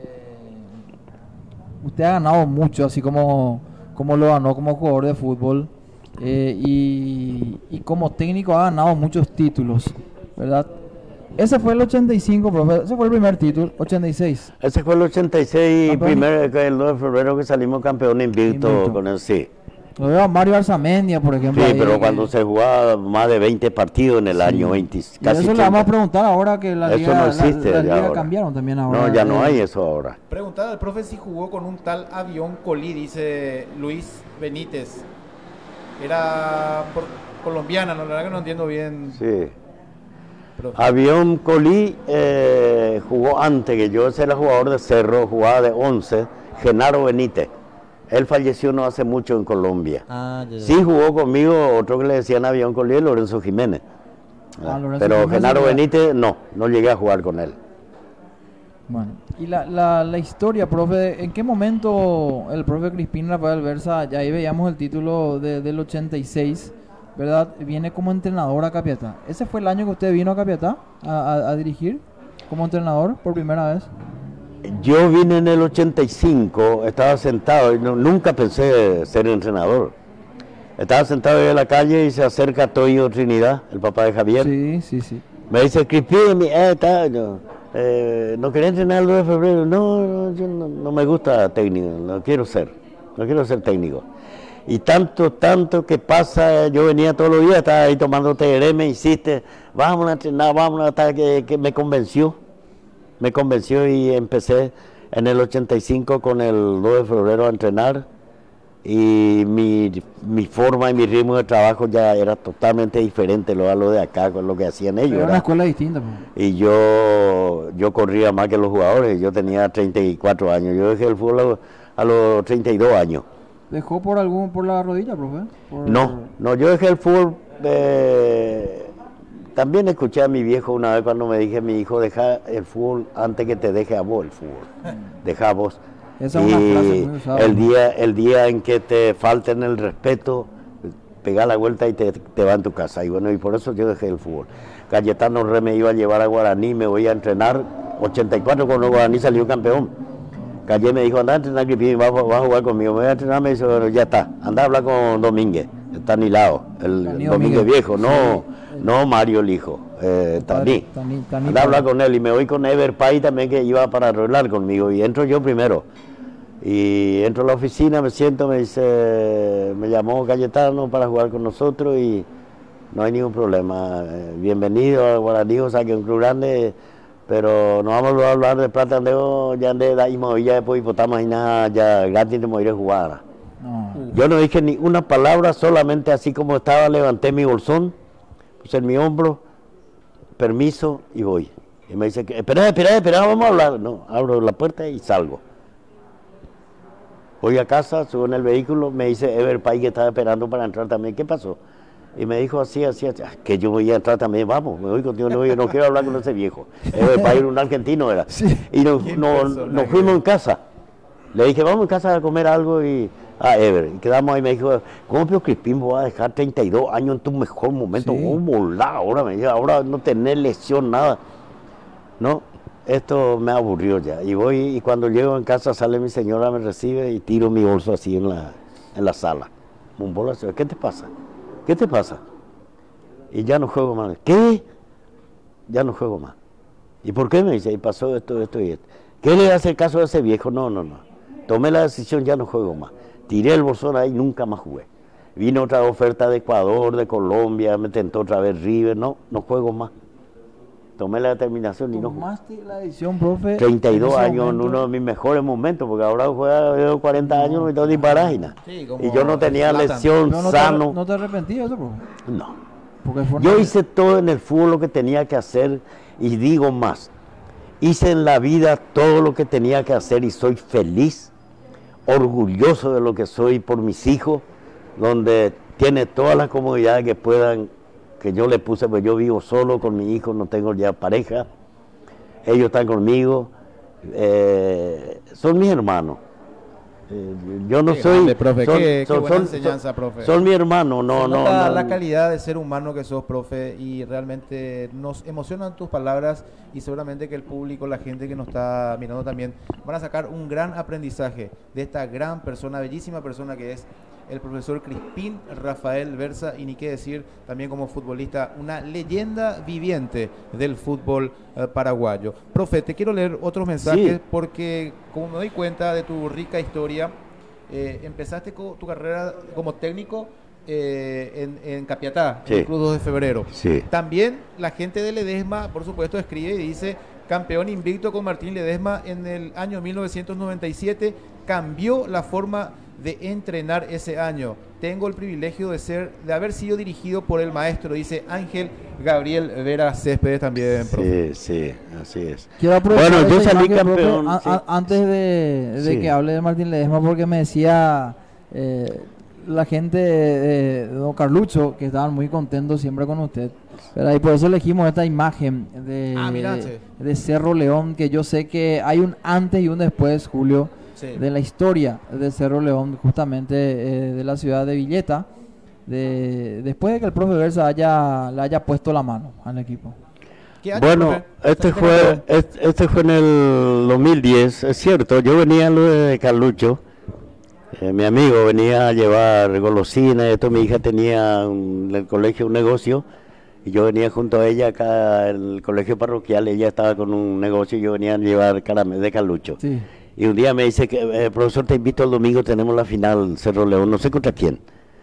usted ha ganado mucho, así como, como lo ganó como jugador de fútbol, eh, y, y como técnico ha ganado muchos títulos, ¿verdad? Ese fue el ochenta y cinco, profe. Ese fue el primer título, ochenta y seis. Ese fue el ochenta y seis, Campeón. primer, el dos de febrero que salimos campeón invicto, Invicto. con el sí. Lo veo a Mario Arzamendia, por ejemplo. Sí, ahí, pero que- cuando se jugaba más de veinte partidos en el Sí. año, veinte, Y casi eso le vamos a treinta. preguntar ahora que la Eso liga, no la- existe la, ya liga ahora. cambiaron también ahora. No, ya no eh, hay eso ahora. Preguntaba al profe si jugó con un tal Avión Colí, dice Luis Benítez. Era por- colombiana, no, la verdad que no entiendo bien. Sí. profe. Avión Colí eh, jugó antes que yo, ese era jugador de Cerro, jugaba de once, Genaro Benítez. Él falleció no hace mucho en Colombia. Ah, ya, ya. Sí jugó conmigo otro que le decían Avión Colí, Lorenzo Jiménez. Ah, Lorenzo Pero Jiménez, Genaro ya. Benítez no, no llegué a jugar con él. Bueno, y la, la, la historia, profe, ¿en qué momento el profe Crispín Rafael Versa, ya ahí veíamos el título de- del ochenta y seis, ¿verdad? Viene como entrenador a Capiatá. ¿Ese fue el año que usted vino a Capiatá a, a- a dirigir como entrenador por primera vez? Yo vine en el ochenta y cinco, estaba sentado y no- nunca pensé ser entrenador. Estaba sentado ahí en la calle y se acerca Toyo Trinidad, el papá de Javier. Sí, sí, sí. Me dice, Crispín, mi- eh, está, yo, eh, no quería entrenar el dos de febrero. No, no, yo no, no me gusta técnico, no quiero ser, no quiero ser técnico. Y tanto, tanto que pasa, yo venía todos los días, estaba ahí tomando T R, me insiste, vamos a entrenar, vamos a hasta que, que me convenció. Me convenció y empecé en el ochenta y cinco con el dos de febrero a entrenar. Y mi, mi forma y mi ritmo de trabajo ya era totalmente diferente lo a lo de acá, con lo que hacían ellos. Era una ¿verdad? escuela distinta, profe. Y yo, yo corría más que los jugadores, yo tenía treinta y cuatro años, yo dejé el fútbol a, los- a los treinta y dos años. ¿Dejó por algún por la rodilla, profe? Por- No, no, yo dejé el fútbol, eh, también escuché a mi viejo una vez cuando me dije, mi hijo, deja el fútbol antes que te deje a vos el fútbol, deja a vos. Esa es una frase muy usada. el día, el día en que te falten el respeto, pega la vuelta y te, te va en tu casa. Y bueno, y por eso yo dejé el fútbol. Cayetano Re me iba a llevar a Guaraní, me voy a entrenar, ochenta y cuatro cuando Guaraní salió campeón. Calle me dijo, anda a entrenar, Crispín, vas, vas a jugar conmigo. Me voy a entrenar, me dice, bueno, ya está, anda a hablar con Domínguez, está anilado, el Tani Domínguez Domínguez. viejo, no, no Mario el hijo, eh, Tani. Tani, Tani, Anda a hablar padre. con él y me voy con Ever Pay también que iba para arreglar conmigo y entro yo primero. Y entro a la oficina, me siento, me dice, me llamó Cayetano para jugar con nosotros y no hay ningún problema. Eh, bienvenido a Guaraní, o sea que un club grande, pero no vamos a hablar de plata de ya de la ya después votamos y nada, ya gratis de morir a jugar. No. Yo no dije ni una palabra, solamente así como estaba, levanté mi bolsón, puse en mi hombro, permiso y voy. Y me dice, que, espera, espera, espera, vamos a hablar. No, abro la puerta y salgo. Voy a casa, subo en el vehículo, me dice Ever Pay que estaba esperando para entrar también. ¿Qué pasó? Y me dijo así, así, así, "Ah, que yo voy a entrar también, vamos, me voy contigo, no, yo no quiero hablar con ese viejo. Ever Pay era un argentino, era. Sí. Y nos, Qué nos- personaje. nos fuimos en casa. Le dije, vamos en casa a comer algo y a Ever. Y quedamos ahí, me dijo, ¿cómo pero Crispín vos vas a dejar treinta y dos años en tu mejor momento? Sí. ¿Cómo volá ahora? Me dice, ahora no tenés lesión, nada. No, esto me aburrió ya. Y voy, y cuando llego en casa sale mi señora, me recibe y tiro mi bolso así en la, en la sala. Un bolso, ¿qué te pasa? ¿Qué te pasa? Y ya no juego más. ¿Qué? Ya no juego más. ¿Y por qué? Me dice, y pasó esto, esto y esto. ¿Qué le hace caso a ese viejo? No, no, no. Tomé la decisión, ya no juego más. Tiré el bolsón ahí, nunca más jugué. Vino otra oferta de Ecuador, de Colombia, me tentó otra vez River, no, no juego más. Tomé la determinación y no jugué. Tomaste la decisión, profe. treinta y dos en ese años en momento. uno de mis mejores momentos, porque ahora juega veo cuarenta años y todo ni parágina. Sí, como Y yo no tenía Zlatan. lesión, Pero no te, sano. no te arrepentías de eso, profe. No. Porque fue Yo una- hice todo en el fútbol lo que tenía que hacer y digo más, hice en la vida todo lo que tenía que hacer y soy feliz, orgulloso de lo que soy por mis hijos, donde tiene todas las comodidades que puedan, que yo le puse, pues yo vivo solo con mi hijo, no tengo ya pareja, ellos están conmigo, eh, son mis hermanos. Eh, yo no Qué soy... grande, profe, son- qué- qué son- buena son- enseñanza, profe. Son mi hermano, no, Se no, nota no. la calidad de ser humano que sos, profe, y realmente nos emocionan tus palabras y seguramente que el público, la gente que nos está mirando también, van a sacar un gran aprendizaje de esta gran persona, bellísima persona que es el profesor Crispín Rafael Versa, y ni qué decir también como futbolista, una leyenda viviente del fútbol eh, paraguayo. Profe, te quiero leer otros mensajes sí. porque como me doy cuenta de tu rica historia, eh, empezaste co tu carrera como técnico eh, en, en Capiatá, sí. en el Club dos de Febrero. Sí. También la gente de Ledesma, por supuesto, escribe y dice: campeón invicto con Martín Ledesma en el año mil novecientos noventa y siete, cambió la forma de entrenar ese año. Tengo el privilegio de ser, de haber sido dirigido por el maestro, dice Ángel Gabriel Vera Céspedes también, profe. Sí, sí, así es. Bueno, yo salí campeón. Profe, sí. a, a, antes de, de sí. que hable de Martín Ledesma, porque me decía eh, la gente de, de Don Carlucho que estaban muy contentos siempre con usted. Pero y por eso elegimos esta imagen de, ah, de Cerro León, que yo sé que hay un antes y un después, Julio, sí. de la historia de Cerro León, justamente eh, de la ciudad de Villeta, de, después de que el profe Versa haya, le haya puesto la mano al equipo. Bueno, este fue, este, este fue en el dos mil diez, es cierto, yo venía en lo de Carlucho, eh, mi amigo venía a llevar golosinas, esto, mi hija tenía un, en el colegio un negocio, y yo venía junto a ella acá en el colegio parroquial, ella estaba con un negocio y yo venía a llevar caramelos de Carlucho. Sí. Y un día me dice que, eh, profesor, te invito el domingo, tenemos la final Cerro León, no sé contra quién.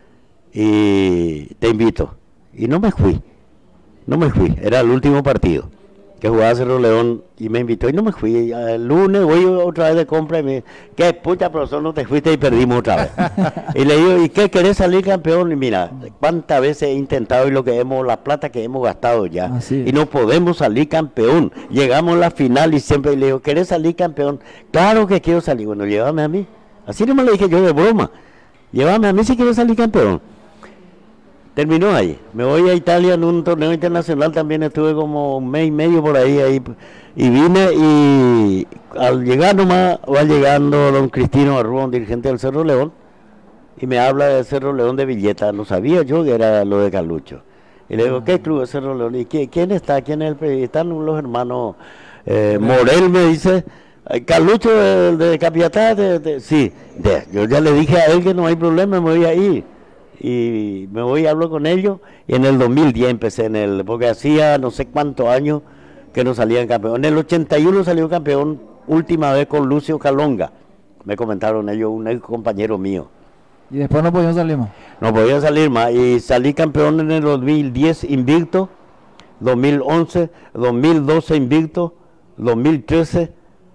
Y te invito. Y no me fui, no me fui, era el último partido que jugaba Cerro León y me invitó y no me fui. El lunes voy otra vez de compra y me dice, ¿qué pucha, profesor, no te fuiste y perdimos otra vez? Y le digo, ¿y qué, querés salir campeón? Y mira, cuántas veces he intentado y lo que hemos, la plata que hemos gastado ya, así y no podemos salir campeón. Llegamos a la final y siempre le digo, ¿querés salir campeón? Claro que quiero salir. Bueno, llévame a mí. Así no me lo dije yo de broma. Llévame a mí si quieres salir campeón. Terminó ahí. Me voy a Italia en un torneo internacional, también estuve como un mes y medio por ahí, ahí y vine y al llegar nomás va llegando don Cristino Arrubón, dirigente del Cerro León, y me habla del Cerro León de Villeta. No sabía yo que era lo de Carlucho. Y le digo, ¿qué club es Cerro León? ¿Y qué, quién está? ¿Quién es el periodista? Están los hermanos eh, Morel, me dice. Carlucho de, de Capiatá, de, de, sí. De, yo ya le dije a él que no hay problema, me voy a ir. Y me voy y hablo con ellos, y en el dos mil diez empecé en el, porque hacía no sé cuántos años que no salían campeón. En el ochenta y uno salió campeón última vez con Lucio Calonga, me comentaron ellos, un ex compañero mío. Y después no podían salir más. No podía salir más, y salí campeón en el dos mil diez invicto, dos mil once, dos mil doce invicto, dos mil trece,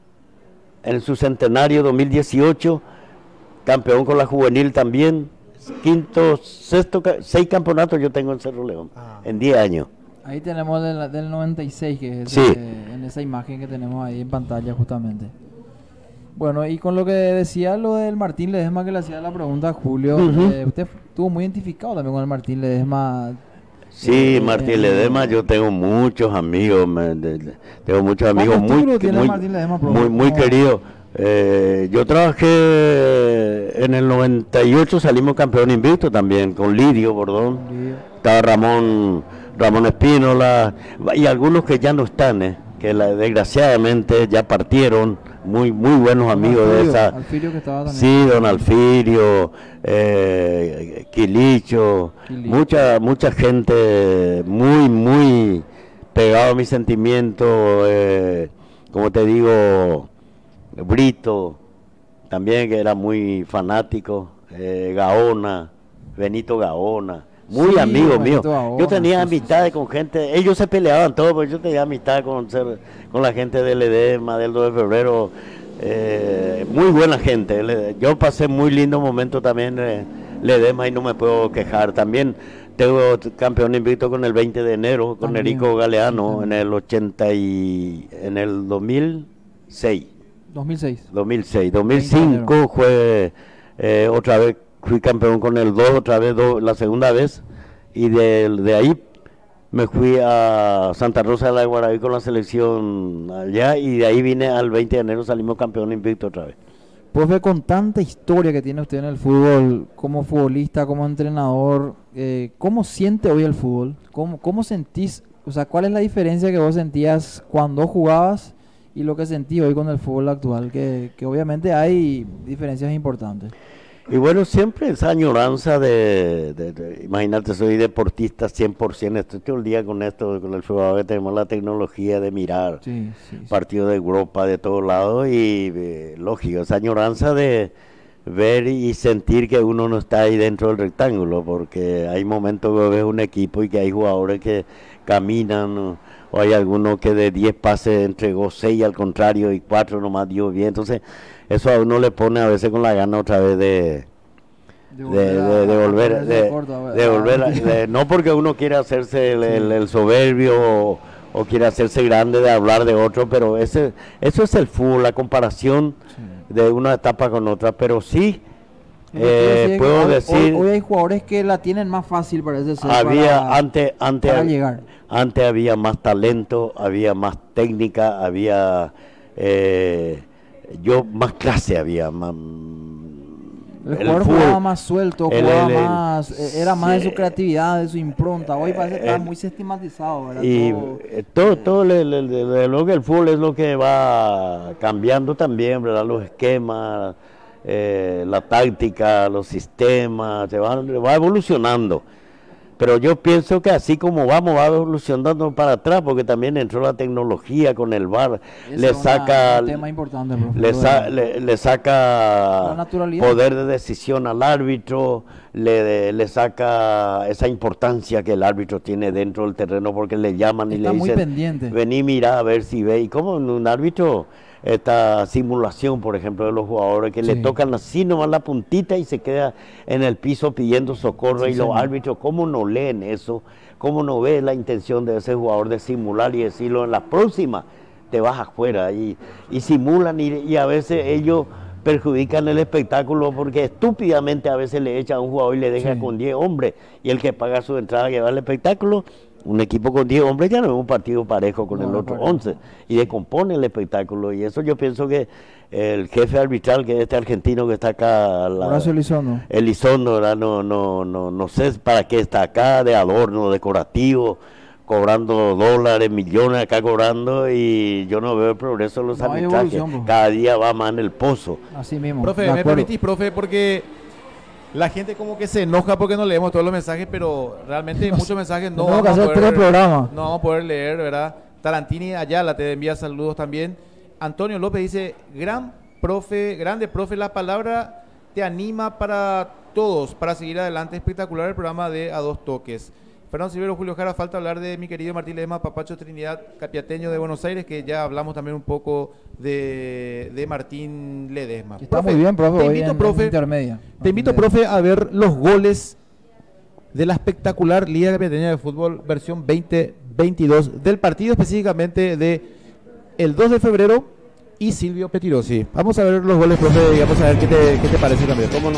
en su centenario dos mil dieciocho, campeón con la juvenil también. Quinto, sexto, seis campeonatos yo tengo en Cerro León, ah. en diez años. Ahí tenemos del, del noventa y seis, que es sí. de, en esa imagen que tenemos ahí en pantalla justamente. Bueno, y con lo que decía lo del Martín Ledesma, que le hacía la pregunta a Julio, uh-huh. eh, usted estuvo muy identificado también con el Martín Ledesma. Sí, eh, Martín eh, Ledesma, yo tengo muchos amigos, me, de, de, tengo muchos amigos muy, muy, Martín Ledesma, muy, muy queridos. Eh, yo trabajé en el noventa y ocho, salimos campeón invicto también con Lidio Bordón, Lidio. Estaba Ramón Ramón Espínola y algunos que ya no están, eh, que la, desgraciadamente ya partieron, muy muy buenos amigos Alfirio, de esa. Alfirio que estaba también. Sí, don Alfirio, eh, Quilicho, Quilicho, mucha mucha gente muy muy pegado a mis sentimientos, eh, como te digo. Brito, también que era muy fanático, eh, Gaona, Benito Gaona, muy sí, amigo mío. Gaona, yo tenía sí, amistades sí, sí. con gente, ellos se peleaban todos, pero yo tenía amistad con, ser, con la gente del Ledesma, del dos de febrero, eh, muy buena gente. Yo pasé muy lindo momento también eh, Ledesma y no me puedo quejar. También tengo campeón invicto con el veinte de enero, con también, Erico Galeano, sí, en el ochenta y en el dos mil seis. dos mil seis. dos mil seis. dos mil cinco fue eh, otra vez, fui campeón con el dos, otra vez do, la segunda vez, y de, de ahí me fui a Santa Rosa de la Guaraví con la selección allá, y de ahí vine al veinte de enero, salimos campeón invicto otra vez. Pues ve, con tanta historia que tiene usted en el fútbol, como futbolista, como entrenador, eh, ¿cómo siente hoy el fútbol? ¿Cómo, cómo sentís? O sea, ¿cuál es la diferencia que vos sentías cuando jugabas y lo que sentí hoy con el fútbol actual? Que, que obviamente hay diferencias importantes. Y bueno, siempre esa añoranza de, de, de imagínate, soy deportista cien por ciento, estoy todo el día con esto, con el fútbol, que tenemos la tecnología de mirar Sí, sí, sí. partidos de Europa de todos lados y eh, lógico, esa añoranza de ver y sentir que uno no está ahí dentro del rectángulo, porque hay momentos que ves un equipo y que hay jugadores que caminan, o, o hay alguno que de diez pases entregó seis al contrario y cuatro nomás dio bien, entonces eso a uno le pone a veces con la gana otra vez de De de, volver a- de, de a volver ponerse de, corto, a- de a- volver a- de- no porque uno quiera hacerse el, el- el soberbio o, o quiera hacerse grande de hablar de otro, pero ese eso es el fútbol, la comparación Sí. de una etapa con otra, pero sí Lo que quiero eh, decir es que puedo hoy, decir hoy, hoy hay jugadores que la tienen más fácil, parece ser, había para, antes antes para hab- llegar. antes había más talento, había más técnica, había eh, yo más clase había más El el jugador fútbol. jugaba más suelto, El- jugaba el- el- más, eh, era más de sí. su creatividad, de su impronta. Hoy parece que está el- muy sistematizado, ¿verdad? Y Todo- eh, todo, todo le- le- le- le- lo que el fútbol es lo que va cambiando también, ¿verdad? Los esquemas, eh, la táctica, los sistemas, se va, va evolucionando. Pero yo pienso que así como vamos, va evolucionando para atrás, porque también entró la tecnología con el V A R, ese le es una- saca, un tema importante, profe, le, lo sa- de- le, le La saca naturalidad. poder de decisión al árbitro, le, le saca esa importancia que el árbitro tiene dentro del terreno, porque le llaman y Está le muy dicen, pendiente. vení, mira a ver si ve. Y como en un árbitro, esta simulación, por ejemplo, de los jugadores que le Sí. tocan así nomás la puntita y se queda en el piso pidiendo socorro, Sí, y los señor. árbitros, ¿cómo no leen eso? ¿Cómo no ve la intención de ese jugador de simular y decirlo en la próxima? Te vas afuera y, y simulan y, y a veces ellos perjudican el espectáculo porque estúpidamente a veces le echan a un jugador y le dejan Sí. con diez hombres, y el que paga su entrada que va al espectáculo, un equipo con diez hombres ya no es un partido parejo con No, el no, otro parejo. once, y descompone el espectáculo, y eso yo pienso que el jefe arbitral, que es este argentino que está acá, la- Horacio Elizondo. Elizondo, ¿verdad? No, no, no, no sé para qué está acá, de adorno, decorativo, cobrando dólares, millones acá cobrando, y yo no veo el progreso de los No hay arbitrajes. evolución, bro. Cada día va más en el pozo. Así mismo. Profe, de ¿me acuerdo. permitís, profe? Porque la gente como que se enoja porque no leemos todos los mensajes, pero realmente muchos mensajes no Tenemos que vamos, a hacer tres poder, programas. no vamos a poder leer, ¿verdad? Tarantini Ayala te envía saludos también. Antonio López dice, gran profe, grande profe, la palabra te anima para todos, para seguir adelante. Espectacular el programa de A Dos Toques. Fernando Silvero, Julio Jara, falta hablar de mi querido Martín Ledesma, Papacho Trinidad, capiateño de Buenos Aires, que ya hablamos también un poco de, de Martín Ledesma. Está muy bien, profe. Te hoy invito, en- profe, en intermedia. te invito, profe, a ver los goles de la espectacular Liga Capiateña de Fútbol versión veinte veintidós, del partido específicamente de el dos de febrero y Silvio Petirosi. Vamos a ver los goles, profe, y vamos a ver qué te, qué te parece también. ¿Cómo no?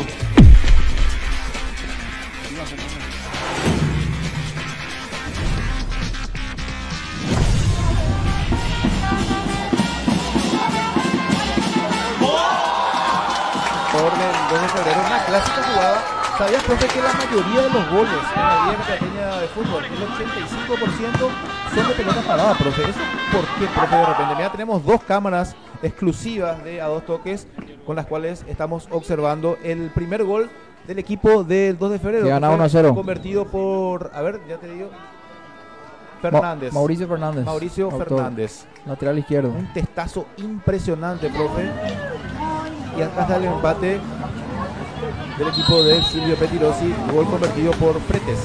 Por el dos de febrero, una clásica jugada. ¿Sabías, profe, que la mayoría de los goles en la Liga Capiateña de Fútbol, el ochenta y cinco por ciento, son de pelota parada, profe? ¿Eso por qué, profe, de repente? Mira, tenemos dos cámaras exclusivas de A Dos Toques con las cuales estamos observando el primer gol del equipo del dos de febrero. Que gana fue uno a cero. Convertido por, a ver, ya te digo, Ma- Fernández. Mauricio Fernández. Mauricio autor, Fernández. Lateral izquierdo. Un testazo impresionante, profe. Y acá está el empate del equipo de Silvio Petirosi, gol convertido por Fretes.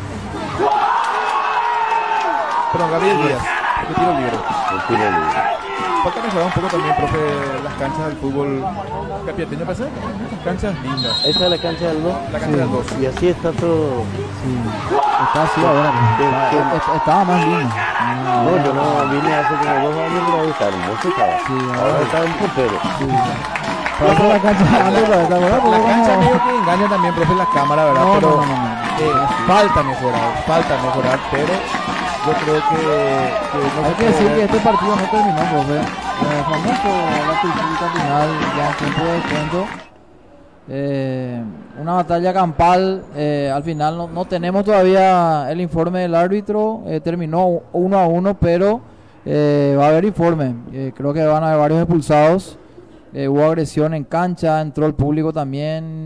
Perdón, Gabriel Díaz, de tiro libre. El tiro libre. Falta mejorar un poco también, profe, las canchas del fútbol capiateño, ¿pasa? Unas canchas lindas. Esa es la cancha del dos. La cancha Sí. del dos. Y así está todo. Sí. Está así ahora. ¿Quién- Está- quién? est- Estaba más lindo. No, yo no vine hace como dos años para estar hermoso estaba. Sí, Ahora ahora- está un copero. Pero esa es la cancha de antes, ¿verdad? ¿Te acuerdas? Porque La cancha como- medio que engaña también, profe, la cámara, ¿verdad? No, pero no, no, no, no. eh, falta mejorar, falta mejorar, pero yo creo que, que no Hay se que puede decir ver. que este partido no terminó, profe. Eh, famoso la trifulca final, ya en tiempo de descuento. Eh, una batalla campal. eh, al final no, no tenemos todavía el informe del árbitro. eh, terminó uno a uno, pero eh, va a haber informe. Eh, creo que van a haber varios expulsados. Eh, hubo agresión en cancha, entró el público también.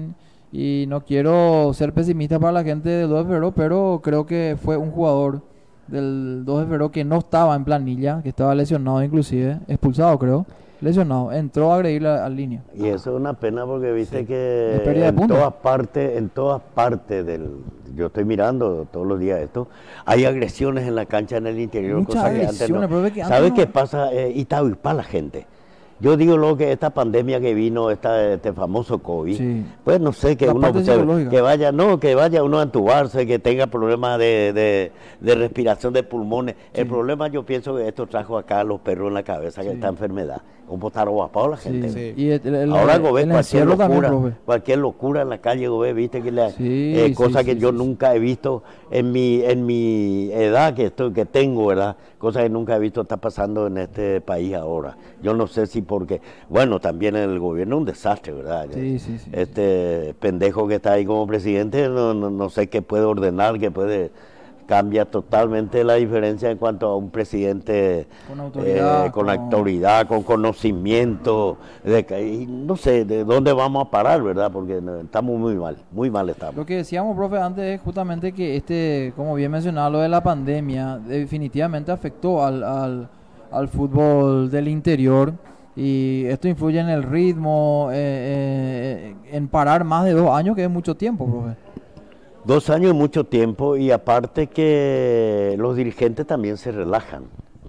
Y no quiero ser pesimista para la gente del dos de febrero, pero creo que fue un jugador del dos de febrero que no estaba en planilla, que estaba lesionado inclusive, expulsado creo, lesionado, entró a agredirle a, a línea. Y eso es una pena porque viste Sí. que Es pérdida de en puntos. todas partes, en todas partes del, yo estoy mirando todos los días esto, hay agresiones en la cancha en el interior, Muchas cosas que antes agresiones, no. profe, que antes ¿Sabes no- qué pasa? Eh, y está para la gente. Yo digo lo que esta pandemia que vino, esta, este famoso COVID, Sí. pues no sé, que La uno parte se- psicológica. que vaya, no, que vaya uno a entubarse, que tenga problemas de, de, de respiración de pulmones. El Sí. problema yo pienso que esto trajo acá a los perros en la cabeza, que Sí. esta enfermedad. Un estar guapado la gente. Sí. Sí. Y el, el- Ahora el- Gobé, el cualquier encierro también, locura, profe. cualquier locura en la calle, Gobé, viste que la, Sí, eh, sí, cosa que sí, yo sí, nunca he visto en mi en mi edad que estoy que tengo, ¿verdad? Cosa que nunca he visto está pasando en este país ahora. Yo no sé si porque, bueno, también el gobierno es un desastre, ¿verdad? Sí, sí, sí. Este pendejo que está ahí como presidente, no, no, no sé qué puede ordenar, qué puede cambia totalmente la diferencia en cuanto a un presidente Con autoridad, eh, con, con- autoridad, con conocimiento, de, que- y no sé de dónde vamos a parar, ¿verdad? Porque no, estamos muy mal, muy mal estamos. Lo que decíamos, profe, antes es justamente que este, como bien mencionaba, lo de la pandemia definitivamente afectó al, al, al fútbol del interior y esto influye en el ritmo, eh, eh, en parar más de dos años, que es mucho tiempo, profe. Dos años es mucho tiempo y aparte que los dirigentes también se relajan,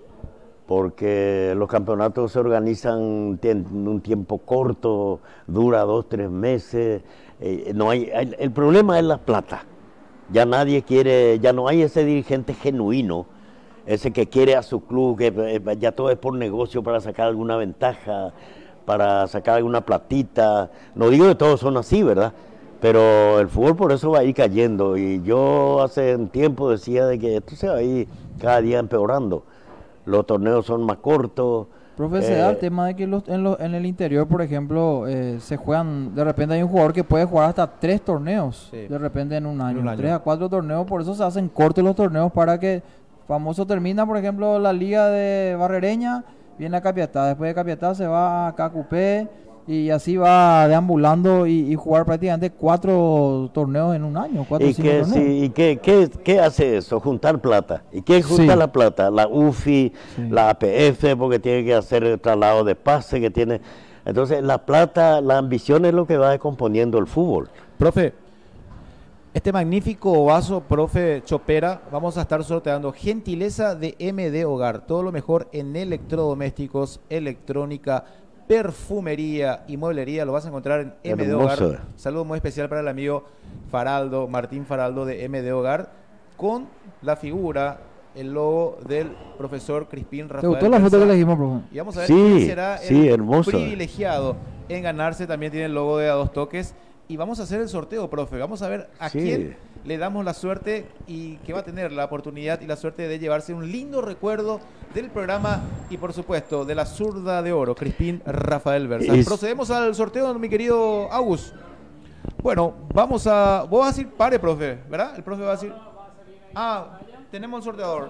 porque los campeonatos se organizan en un tiempo corto, dura dos, tres meses, eh, no hay, hay- el problema es la plata, ya nadie quiere, ya no hay ese dirigente genuino, ese que quiere a su club, que eh, ya todo es por negocio para sacar alguna ventaja, para sacar alguna platita, no digo que todos son así, ¿verdad? Pero el fútbol por eso va a ir cayendo y yo hace un tiempo decía de que esto se va a ir cada día empeorando. Los torneos son más cortos. Profe, se da el eh, tema de que los, en, los- en el interior, por ejemplo, eh, se juegan, de repente hay un jugador que puede jugar hasta tres torneos, Sí. de repente en un año, un año. tres a cuatro torneos, por eso se hacen cortos los torneos para que famoso termina, por ejemplo, la liga de Barrereña, viene a Capiatá, después de Capiatá se va a Cacupé y así va deambulando y, y jugar prácticamente cuatro torneos en un año, cuatro o ¿Y, cinco qué, torneos. sí, ¿y qué, qué, qué hace eso? Juntar plata. ¿Y quién junta Sí. la plata? La U F I, Sí. la A P F, porque tiene que hacer el traslado de pase, que tiene... Entonces, la plata, la ambición es lo que va descomponiendo el fútbol. Profe, este magnífico vaso, profe Chopera, vamos a estar sorteando gentileza de M D Hogar, todo lo mejor en electrodomésticos, electrónica, perfumería y mueblería, lo vas a encontrar en M D Hermoso. Hogar. Saludo muy especial para el amigo Faraldo, Martín Faraldo de M D Hogar, con la figura, el logo del profesor Crispín ¿Te Rafael gustó la foto que Bersá. le dijimos, profe? Y vamos a ver Sí, quién será sí, el hermoso. privilegiado en ganarse. También tiene el logo de A Dos Toques. Y vamos a hacer el sorteo, profe. Vamos a ver a Sí. quién le damos la suerte y que va a tener la oportunidad y la suerte de llevarse un lindo recuerdo del programa y, por supuesto, de la zurda de oro, Crispín Rafael Bersá. Es- Procedemos al sorteo, mi querido Agus. Bueno, vamos a... Vos vas a decir pare, profe, ¿verdad? El profe va a decir... Ah, tenemos el sorteador.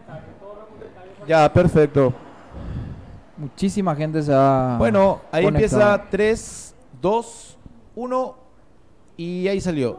Ya, perfecto. Muchísima gente se va Bueno, ahí conectada. empieza tres, dos, uno y ahí salió.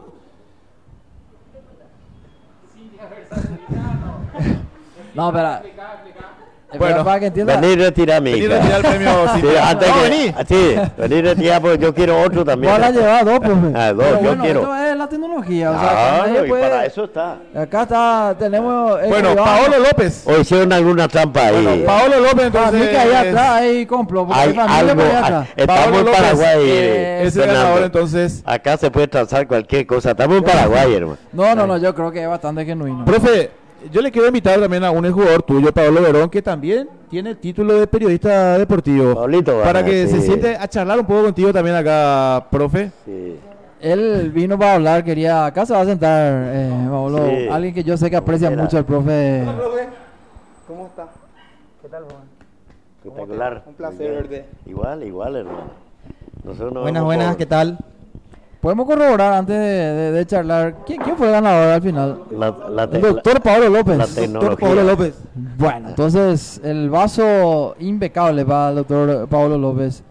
No, espera. Bueno, Espera, para que entienda. Vení y retira mi Vení hija. a retirar el premio, Sí, Cintia. antes No, que- vení. ah, sí, vení y retira porque yo quiero otro también. Vos la llevas dos, profe. Ah, dos, Pero yo bueno, quiero. esto es la tecnología. O sea, Claro, nadie y puede- para eso está. Acá está, tenemos. eh, Bueno, Iván. Paolo López. O hicieron alguna trampa ahí. Bueno, Paolo López, Para mí entonces. que ahí atrás hay complot. Porque Hay mi familia algo. por allá ah, atrás. Estamos Pablo en López, Paraguay. eh, Es el Fernando. ganador, entonces. Acá se puede transar cualquier cosa. Estamos en Paraguay, hermano. No, no, no, yo creo que es bastante genuino. Profe, yo le quiero invitar también a un jugador tuyo, Pablo Verón, que también tiene el título de periodista deportivo. Pablito, Para gana, que se sí. siente a charlar un poco contigo también acá, profe. Sí. Él vino para hablar, quería. Acá se va a sentar, eh, Paolo, Sí. alguien que yo sé que aprecia Mira. mucho al profe. ¿Cómo está? ¿Qué tal, Juan? Espectacular. Un placer verte. Igual, igual, hermano. Nosotros nos Buenas, vemos buenas, por- ¿qué tal? Podemos corroborar antes de, de- de charlar. ¿Quién, quién fue el ganador al final? La, la, te- El doctor Pablo López. la Doctor tecnología. Pablo López. Bueno, entonces el vaso impecable para el doctor Pablo López.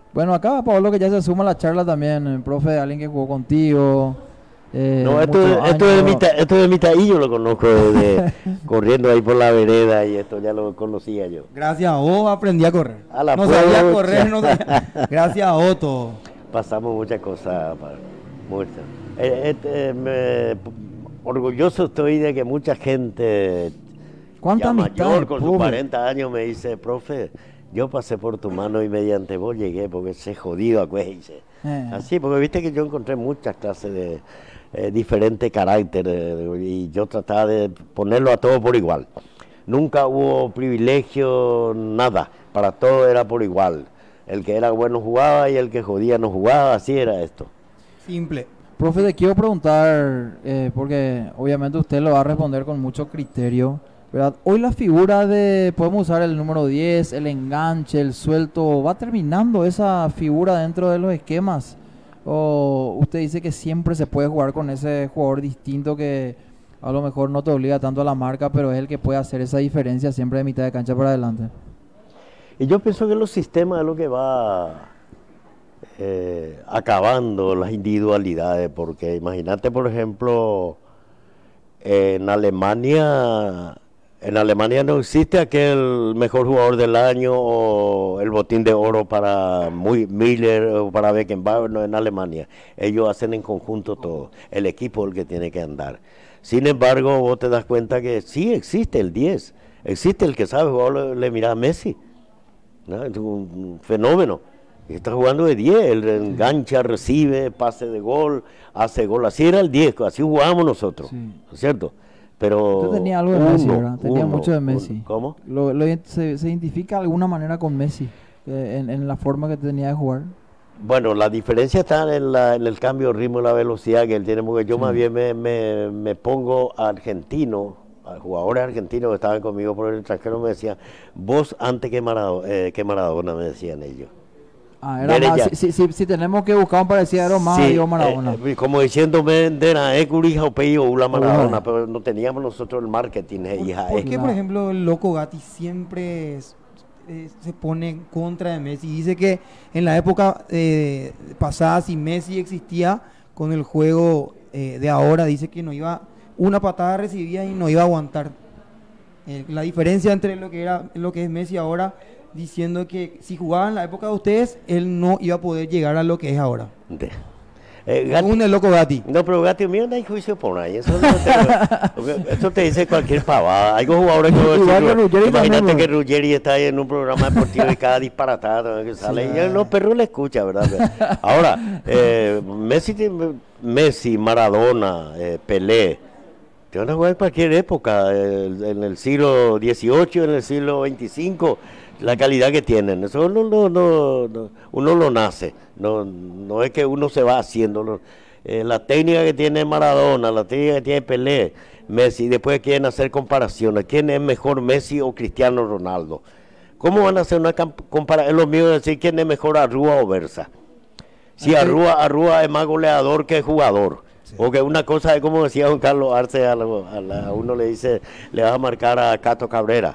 Bueno, acá Pablo que ya se suma a la charla también, el profe, alguien que jugó contigo. Eh, no, esto, muchos esto, es de años. mitad, esto es de mitad y yo lo conozco de, corriendo ahí por la vereda y esto ya lo conocía yo. Gracias a vos aprendí a correr. A la no sabía pocha. correr, no sabía. Gracias a vos todo. Pasamos muchas cosas, pa- muchas. Eh, este, me- orgulloso estoy de que mucha gente ¿Cuánta ya amistad, mayor con sus profe? cuarenta años me dice, profe, yo pasé por tu mano y mediante vos llegué porque se jodido acuérdese. Eh. Así, porque viste que yo encontré muchas clases de eh, diferente carácter eh, y yo trataba de ponerlo a todo por igual. Nunca hubo privilegio, nada, para todo era por igual. El que era bueno jugaba y el que jodía no jugaba, así era esto. Simple. Profe, te quiero preguntar, eh, porque obviamente usted lo va a responder con mucho criterio, ¿verdad? Hoy la figura de, podemos usar el número diez, el enganche, el suelto, ¿va terminando esa figura dentro de los esquemas? ¿O usted dice que siempre se puede jugar con ese jugador distinto que a lo mejor no te obliga tanto a la marca, pero es el que puede hacer esa diferencia siempre de mitad de cancha para adelante? Y yo pienso que los sistemas es lo que va eh, acabando las individualidades, porque imagínate, por ejemplo, en Alemania, en Alemania no existe aquel mejor jugador del año o el botín de oro para muy Miller o para Beckenbauer, no, en Alemania. Ellos hacen en conjunto todo, el equipo es el que tiene que andar. Sin embargo, vos te das cuenta que sí existe el diez, existe el que sabe jugar, le, le mira a Messi. ¿No? Es un fenómeno. Está jugando de diez, él engancha, recibe, pase de gol, hace gol. Así era el diez, así jugábamos nosotros, Sí. ¿no es cierto? Pero Usted tenía algo de uno, Messi, ¿verdad? Tenía uno, mucho de uno. Messi. ¿Cómo? Lo, lo ident- se, se identifica de alguna manera con Messi, eh, en, en la forma que tenía de jugar. Bueno, la diferencia está en, la, en el cambio de ritmo y la velocidad que él tiene, porque yo Sí. más bien me, me, me pongo argentino, a jugadores argentinos que estaban conmigo por el extranjero me decían, vos antes que Maradona, eh, que Maradona, me decían ellos. Ah, era Mire más, ya. si, si, si, si tenemos que buscar un parecido, era más Sí, Diego Maradona. eh, eh, como diciéndome, Dena, Ecuri, Jopey o Ula Maradona, Ula. pero no teníamos nosotros el marketing, eh, ¿Por, hija. por eh. qué, por ejemplo, el loco Gatti siempre es- eh, se pone en contra de Messi? Dice que en la época eh, pasada, si Messi existía con el juego eh, de ahora, dice que no iba, una patada recibía y no iba a aguantar. Eh, la diferencia entre lo que era lo que es Messi ahora, diciendo que si jugaba en la época de ustedes, él no iba a poder llegar a lo que es ahora. De- eh, Gatti- Un el loco Gatti. No, pero Gatti, mío, no hay juicio por ahí. Eso, no te, porque eso te dice cualquier pavada. Hay jugadores que Igual que Ruggeri imagínate también, que bro. Ruggeri está ahí en un programa deportivo y cada disparatado que sale. Sí. y los perros le escuchan, ¿verdad? Ahora, eh, Messi, tiene- Messi, Maradona, eh, Pelé, te van a jugar en cualquier época, eh, en el siglo dieciocho, en el siglo veinticinco, la calidad que tienen. Eso no, no, no, no, uno lo nace, no, no es que uno se va haciendo. no. Eh, la técnica que tiene Maradona, la técnica que tiene Pelé, Messi, y después quieren hacer comparaciones. ¿Quién es mejor, Messi o Cristiano Ronaldo? ¿Cómo van a hacer una comparación? Es lo mío decir quién es mejor, Arrúa o Versa. Si Arrúa, Arrúa es más goleador que jugador. Porque una cosa es como decía Juan Carlos Arce, a, lo- a la- a uno le dice, le vas a marcar a Cato Cabrera,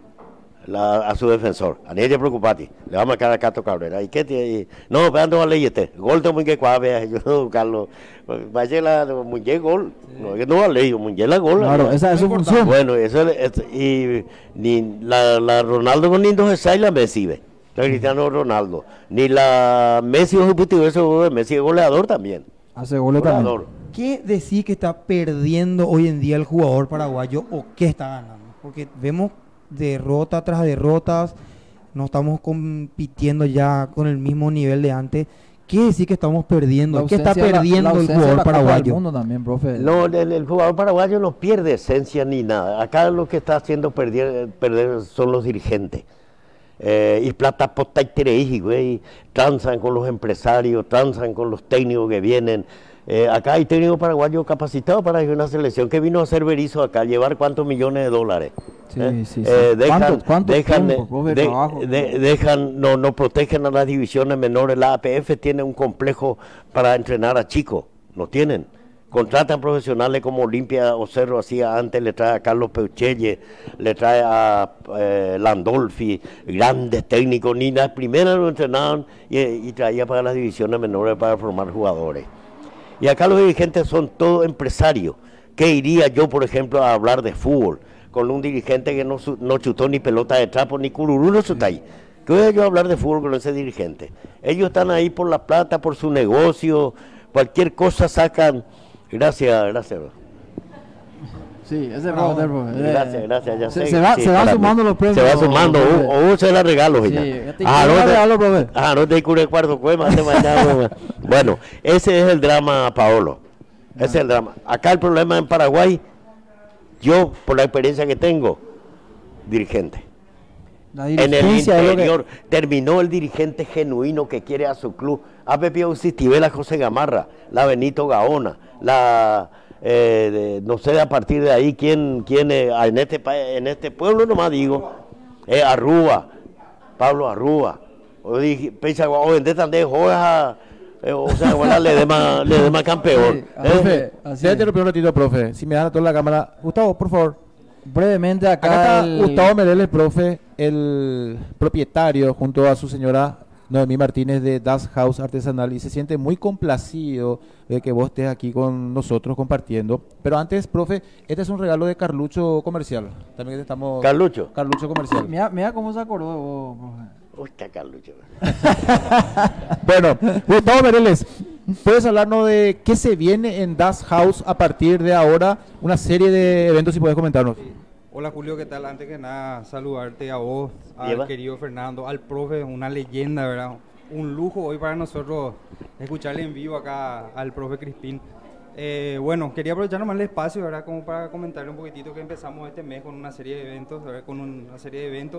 la- a su defensor. A nadie te preocupate, le va a marcar a Cato Cabrera. ¿Y qué te y- No, veando a leyete. Gol de muy que cuave, yo Juan Carlos. Vaya la muy gol. No, que no va a leer, muy la gol. Claro, esa es su No importa. función. Bueno, eso es, es- y ni la, la Ronaldo con Nindo Gesay la Messi ve. La Cristiano Ronaldo. Ni la Messi o eso Messi es goleador también. Hace goles también. Goleador. ¿Qué decir que está perdiendo hoy en día el jugador paraguayo o qué está ganando? Porque vemos derrota tras derrotas, no estamos compitiendo ya con el mismo nivel de antes. ¿Qué decir que estamos perdiendo? La ¿Qué está ausencia de la- perdiendo la el ausencia de jugador la Copa del paraguayo? Mundo también, profe. No, el, el jugador paraguayo no pierde esencia ni nada. Acá lo que está haciendo perder, perder son los dirigentes. Eh, y plata posta y tereiji, güey. Transan con los empresarios, transan con los técnicos que vienen. Eh, acá hay técnicos paraguayos capacitados para ir a una selección que vino a hacer Berizzo acá, llevar cuántos millones de dólares. Sí, Eh, sí, sí. eh, dejan, ¿Cuánto- cuánto dejan, tiempo, eh, profe, de de- trabajo? de- dejan, no, no protegen a las divisiones menores. La A P F tiene un complejo para entrenar a chicos, no tienen. contratan profesionales como Olimpia o Cerro hacía antes, le trae a Carlos Peuchelle, le trae a eh, Landolfi, grandes técnicos, ni las primeras lo entrenaban y, y traía para las divisiones menores para formar jugadores. Y acá los dirigentes son todos empresarios. ¿Qué iría yo, por ejemplo, a hablar de fútbol con un dirigente que no, no chutó ni pelota de trapo, ni cururú no chutó ahí? ¿Qué voy a yo a hablar de fútbol con ese dirigente? Ellos están ahí por la plata, por su negocio, cualquier cosa sacan. Gracias, gracias. Sí, ese es no, Gracias, gracias. Ya se, sé, se va, sí, se va sumando los premios. Se va sumando, o, o se la regalo. Sí, ya. Ah, no te regalo, profe. Ah, no te cure cuarto cuema, mañana. Bueno, ese es el drama, Paolo. Ese es el drama. Acá el problema en Paraguay, yo, por la experiencia que tengo, dirigente. La en el interior, que... terminó el dirigente genuino que quiere a su club. A Pepe Ausistibela, José Gamarra, la Benito Gaona, la... Eh, de, no sé a partir de ahí quién, quién eh, en, este, en este pueblo nomás digo, eh, Arrúa, Pablo Arrúa, o dije, pensa, o vender tan de joya, eh, o sea, bueno, le dé más, le dé más campeón. Sí, eh, profe, así déjate un ratito, profe, si me dan a toda la cámara. Gustavo, por favor. Brevemente acá, acá está el... Gustavo Mereles, profe, el propietario, junto a su señora Noemí Martínez de Das House Artesanal, y se siente muy complacido de que vos estés aquí con nosotros compartiendo. Pero antes, profe, este es un regalo de Carlucho Comercial. También estamos... Carlucho. Carlucho Comercial. Mira, mira cómo se acordó de vos, profe. Uy, está Carlucho. Bueno, Gustavo Mereles, ¿puedes hablarnos de qué se viene en Das House a partir de ahora? Una serie de eventos, si puedes comentarnos. Hola Julio, ¿qué tal? Antes que nada, saludarte a vos, al ¿Lleva? querido Fernando, al profe, una leyenda, ¿verdad? Un lujo hoy para nosotros escucharle en vivo acá al profe Crispín. Eh, bueno, quería aprovechar nomás el espacio, ¿verdad? Como para comentarle un poquitito que empezamos este mes con una serie de eventos, ¿verdad? Con una serie de eventos.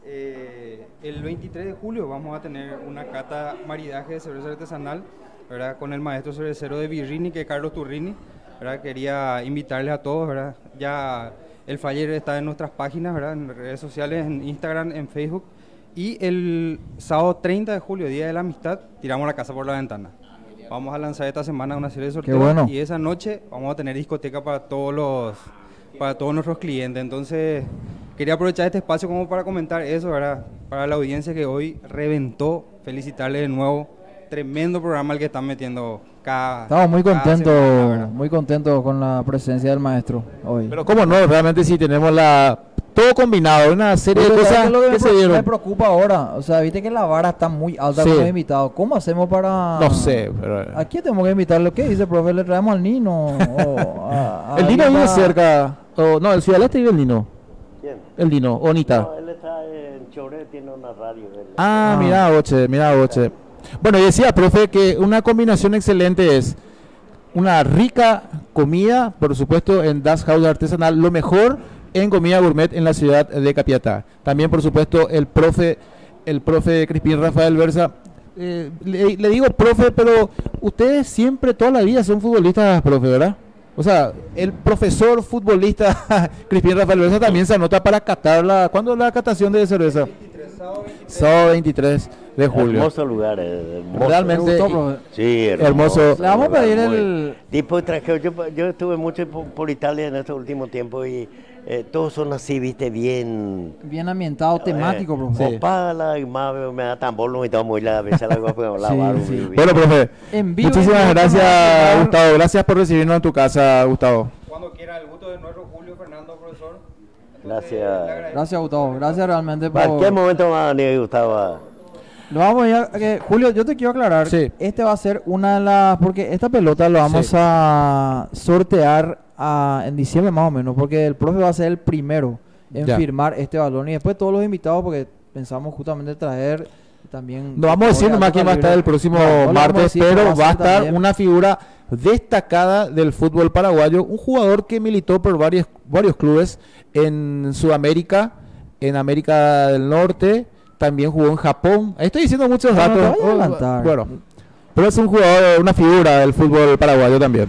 Eh, el veintitrés de julio vamos a tener una cata maridaje de cerveza artesanal, ¿verdad? Con el maestro cervecero de Virrini, que es Carlos Turrini, ¿verdad? Quería invitarles a todos, ¿verdad? Ya... El flyer está en nuestras páginas, ¿verdad? En redes sociales, en Instagram, en Facebook. Y el sábado treinta de julio, Día de la Amistad, tiramos la casa por la ventana. Vamos a lanzar esta semana una serie de sorteos. Bueno. Y esa noche vamos a tener discoteca para todos los, para todos nuestros clientes. Entonces, quería aprovechar este espacio como para comentar eso, ¿verdad? Para la audiencia que hoy reventó, felicitarle de nuevo. Tremendo programa el que están metiendo cada... Estamos muy contentos, semana, muy contentos con la presencia del maestro hoy. Pero cómo no, realmente sí tenemos la todo combinado, una serie Pero de cosas que, lo que, que me, se dieron. Me preocupa ahora, o sea, viste que la vara está muy alta Sí. con los invitados. ¿Cómo hacemos para...? No sé, pero... ¿A quién tenemos que invitarle? ¿Qué dice, profe? ¿Le traemos al Nino? O a- a El Dino alguien vive más? cerca, o, no, el Ciudad del Este vive el Dino. ¿Quién? El Dino, Onita. No, él está en Choré, tiene una radio. Él. Ah, Ah. mira, Boche, mira, Boche. Bueno, y decía, profe, que una combinación excelente es una rica comida, por supuesto, en Das House Artesanal, lo mejor en comida gourmet en la ciudad de Capiatá. También, por supuesto, el profe, el profe Crispín Rafael Versa. Eh, le, le digo profe, pero ustedes siempre, toda la vida, son futbolistas, profe, ¿verdad? O sea, el profesor futbolista Crispín Rafael Versa también se anota para catar la... ¿Cuándo es la catación de cerveza? Sábado veintitrés de julio. Hermoso lugar, eh, hermoso. Realmente Me gustó, profe. Sí, hermoso. Le vamos a pedir Muy- el... tipo extranjero. Yo, yo estuve mucho por, por Italia en estos últimos tiempos y eh, todos son así, viste, bien. Bien ambientado, temático, eh, profe. Sí. Opala, y más me da tambor, no me tomo y la vez la cosa la Sí, barba, sí. muy bien. Bueno, profe, En vivo, muchísimas en directo, gracias, nos va a Gustavo. Gracias por recibirnos en tu casa, Gustavo. Cuando quiera, el gusto de nuestro Julio Fernando, profesor. Gracias. le agradezco. Gracias, Gustavo. Gracias realmente por... ¿Para qué momento más ni Gustavo? Lo vamos a ir a- que, Julio, yo te quiero aclarar. Sí. Este va a ser una de las... Porque esta pelota lo vamos Sí. a sortear a- en diciembre más o menos. Porque el profe va a ser el primero en Ya. firmar este balón. Y después todos los invitados, porque pensamos justamente traer también... No vamos a decir nomás quién va a estar el próximo No, no lo vamos a martes, decir, pero pero va a ser estar también- una figura destacada del fútbol paraguayo, un jugador que militó por varios, varios clubes en Sudamérica, en América del Norte, también jugó en Japón. Ahí estoy diciendo muchos No, no te datos. vayas a adelantar. Bueno, pero es un jugador, una figura del fútbol paraguayo también.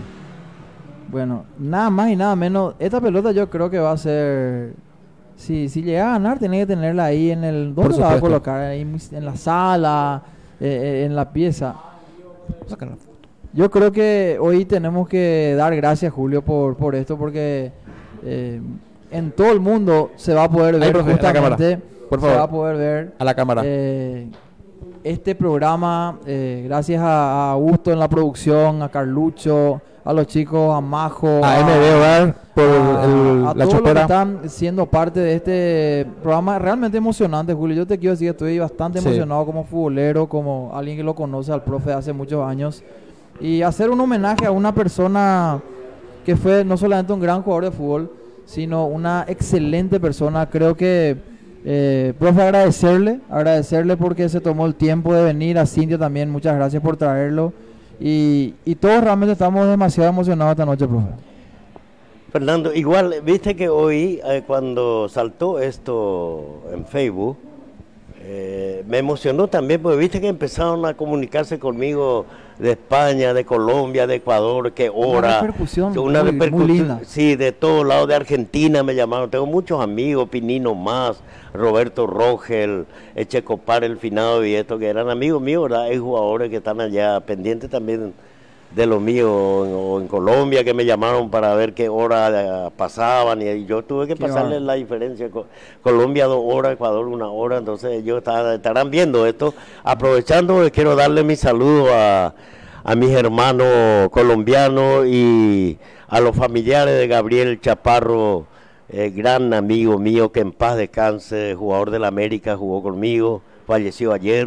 Bueno, nada más y nada menos. Esta pelota yo creo que va a ser... Si, si llega a ganar, tiene que tenerla ahí en el... ¿Dónde la va a supuesto. colocar? Ahí mis- en la sala, eh, eh, en la pieza. Sácala. Yo creo que hoy tenemos que dar gracias, Julio, por, por esto, porque eh, en todo el mundo se va a poder ver, Ahí, profe, justamente, por favor, se va a poder ver a la cámara. Eh, este programa, eh, gracias a, a Augusto en la producción, a Carlucho, a los chicos, a Majo, a, a M D Hogar por a, el, a la todos los que chopera. están siendo parte de este programa realmente emocionante, Julio. Yo te quiero decir que estoy bastante Sí. emocionado como futbolero, como alguien que lo conoce al profe hace muchos años, y hacer un homenaje a una persona que fue no solamente un gran jugador de fútbol, sino una excelente persona. Creo que Eh, profe, agradecerle, agradecerle porque se tomó el tiempo de venir, a Cintia también, muchas gracias por traerlo, y, y todos realmente estamos demasiado emocionados esta noche, profe. Fernando, igual, viste que hoy eh, cuando saltó esto en Facebook, eh, me emocionó también, porque viste que empezaron a comunicarse conmigo de España, de Colombia, de Ecuador, que hora. Una repercusión, una muy, repercusión, muy linda. Sí, de todos lados, de Argentina me llamaron. Tengo muchos amigos, Pinino Más, Roberto Rogel, Echecopar, el finado y esto, que eran amigos míos, ¿verdad? Hay jugadores que están allá pendientes también de lo mío, o en Colombia, que me llamaron para ver qué hora eh, pasaban, y yo tuve que Qué pasarles bueno. la diferencia. Co- Colombia dos horas, Ecuador una hora, entonces ellos está- estarán viendo esto. Aprovechando, eh, quiero darle mi saludo a, a mis hermanos colombianos y a los familiares de Gabriel Chaparro, eh, gran amigo mío, que en paz descanse, jugador del América, jugó conmigo, falleció ayer.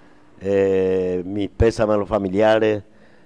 Eh, mis pésames a los familiares.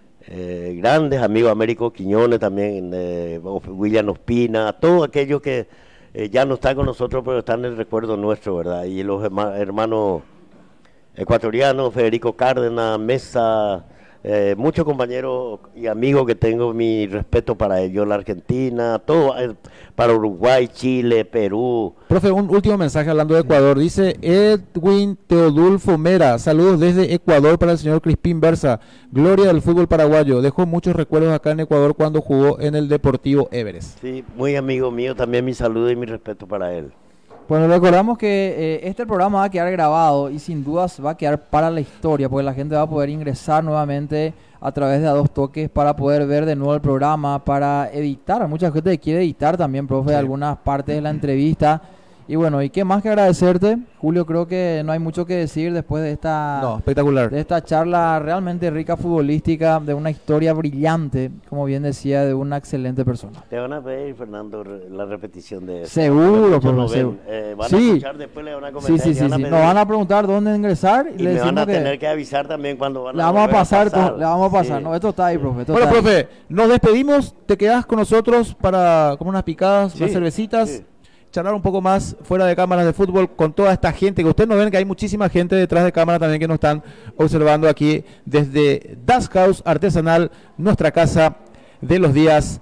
Eh, grandes amigos, Américo Quiñones también, eh, William Ospina, todos aquellos que eh, ya no están con nosotros, pero están en el recuerdo nuestro, ¿verdad? Y los herma- hermanos ecuatorianos, Federico Cárdenas, Mesa, eh, muchos compañeros y amigos que tengo, mi respeto para ellos, la Argentina, todo, eh, para Uruguay, Chile, Perú. Profe, un último mensaje hablando de Ecuador. Dice Edwin Teodulfo Mera, saludos desde Ecuador para el señor Crispín Versa, gloria del fútbol paraguayo. Dejó muchos recuerdos acá en Ecuador cuando jugó en el Deportivo Everest. Sí, muy amigo mío, también mi saludo y mi respeto para él. Bueno, recordamos que eh, este programa va a quedar grabado y sin dudas va a quedar para la historia, porque la gente va a poder ingresar nuevamente a través de A Dos Toques para poder ver de nuevo el programa, para editar. Mucha gente quiere editar también, profe, Sí. algunas partes de la entrevista. Y bueno, y qué más que agradecerte, Julio. Creo que no hay mucho que decir después de esta, No, espectacular. de esta charla realmente rica futbolística, de una historia brillante, como bien decía, de una excelente persona. Te van a pedir, Fernando, re- la repetición de eso. Seguro, Muchos profe, lo ven. seguro. Eh, van Sí. a escuchar después, le van a comentar. Sí, sí, y sí, van a sí. pedir. Nos van a preguntar dónde ingresar y, Y le me van decimos a que tener que avisar también cuando van a le vamos a volver pasar, pasar. to- le vamos a pasar. Sí. No, esto está ahí, profe. esto Bueno, está ahí. profe, nos despedimos. Te quedas con nosotros para como unas picadas, Sí, unas cervecitas. sí. Charlar un poco más fuera de cámaras de fútbol con toda esta gente que ustedes no ven, que hay muchísima gente detrás de cámara también que nos están observando aquí desde Das House Artesanal, nuestra casa de los días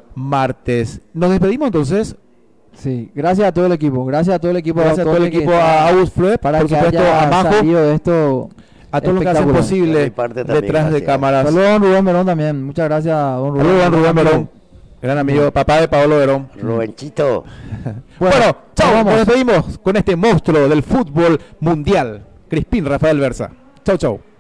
martes. Nos despedimos entonces. Sí, gracias a todo el equipo. Gracias a todo el equipo. Gracias a todo el Toque que equipo, está- a Agus Flue, para por que supuesto haya a Majo, salido de esto. a todos los que hacen espectacular. De posible mi parte también, detrás de gracias. cámaras. Saludos a don Rubén Verón también. Muchas gracias, don Rubén. Saludos a Rubén Verón, gran amigo, papá de Paolo Verón. Rubenchito. Bueno, chao, nos vamos. nos despedimos con este monstruo del fútbol mundial, Crispín Rafael Versa. Chau, chau.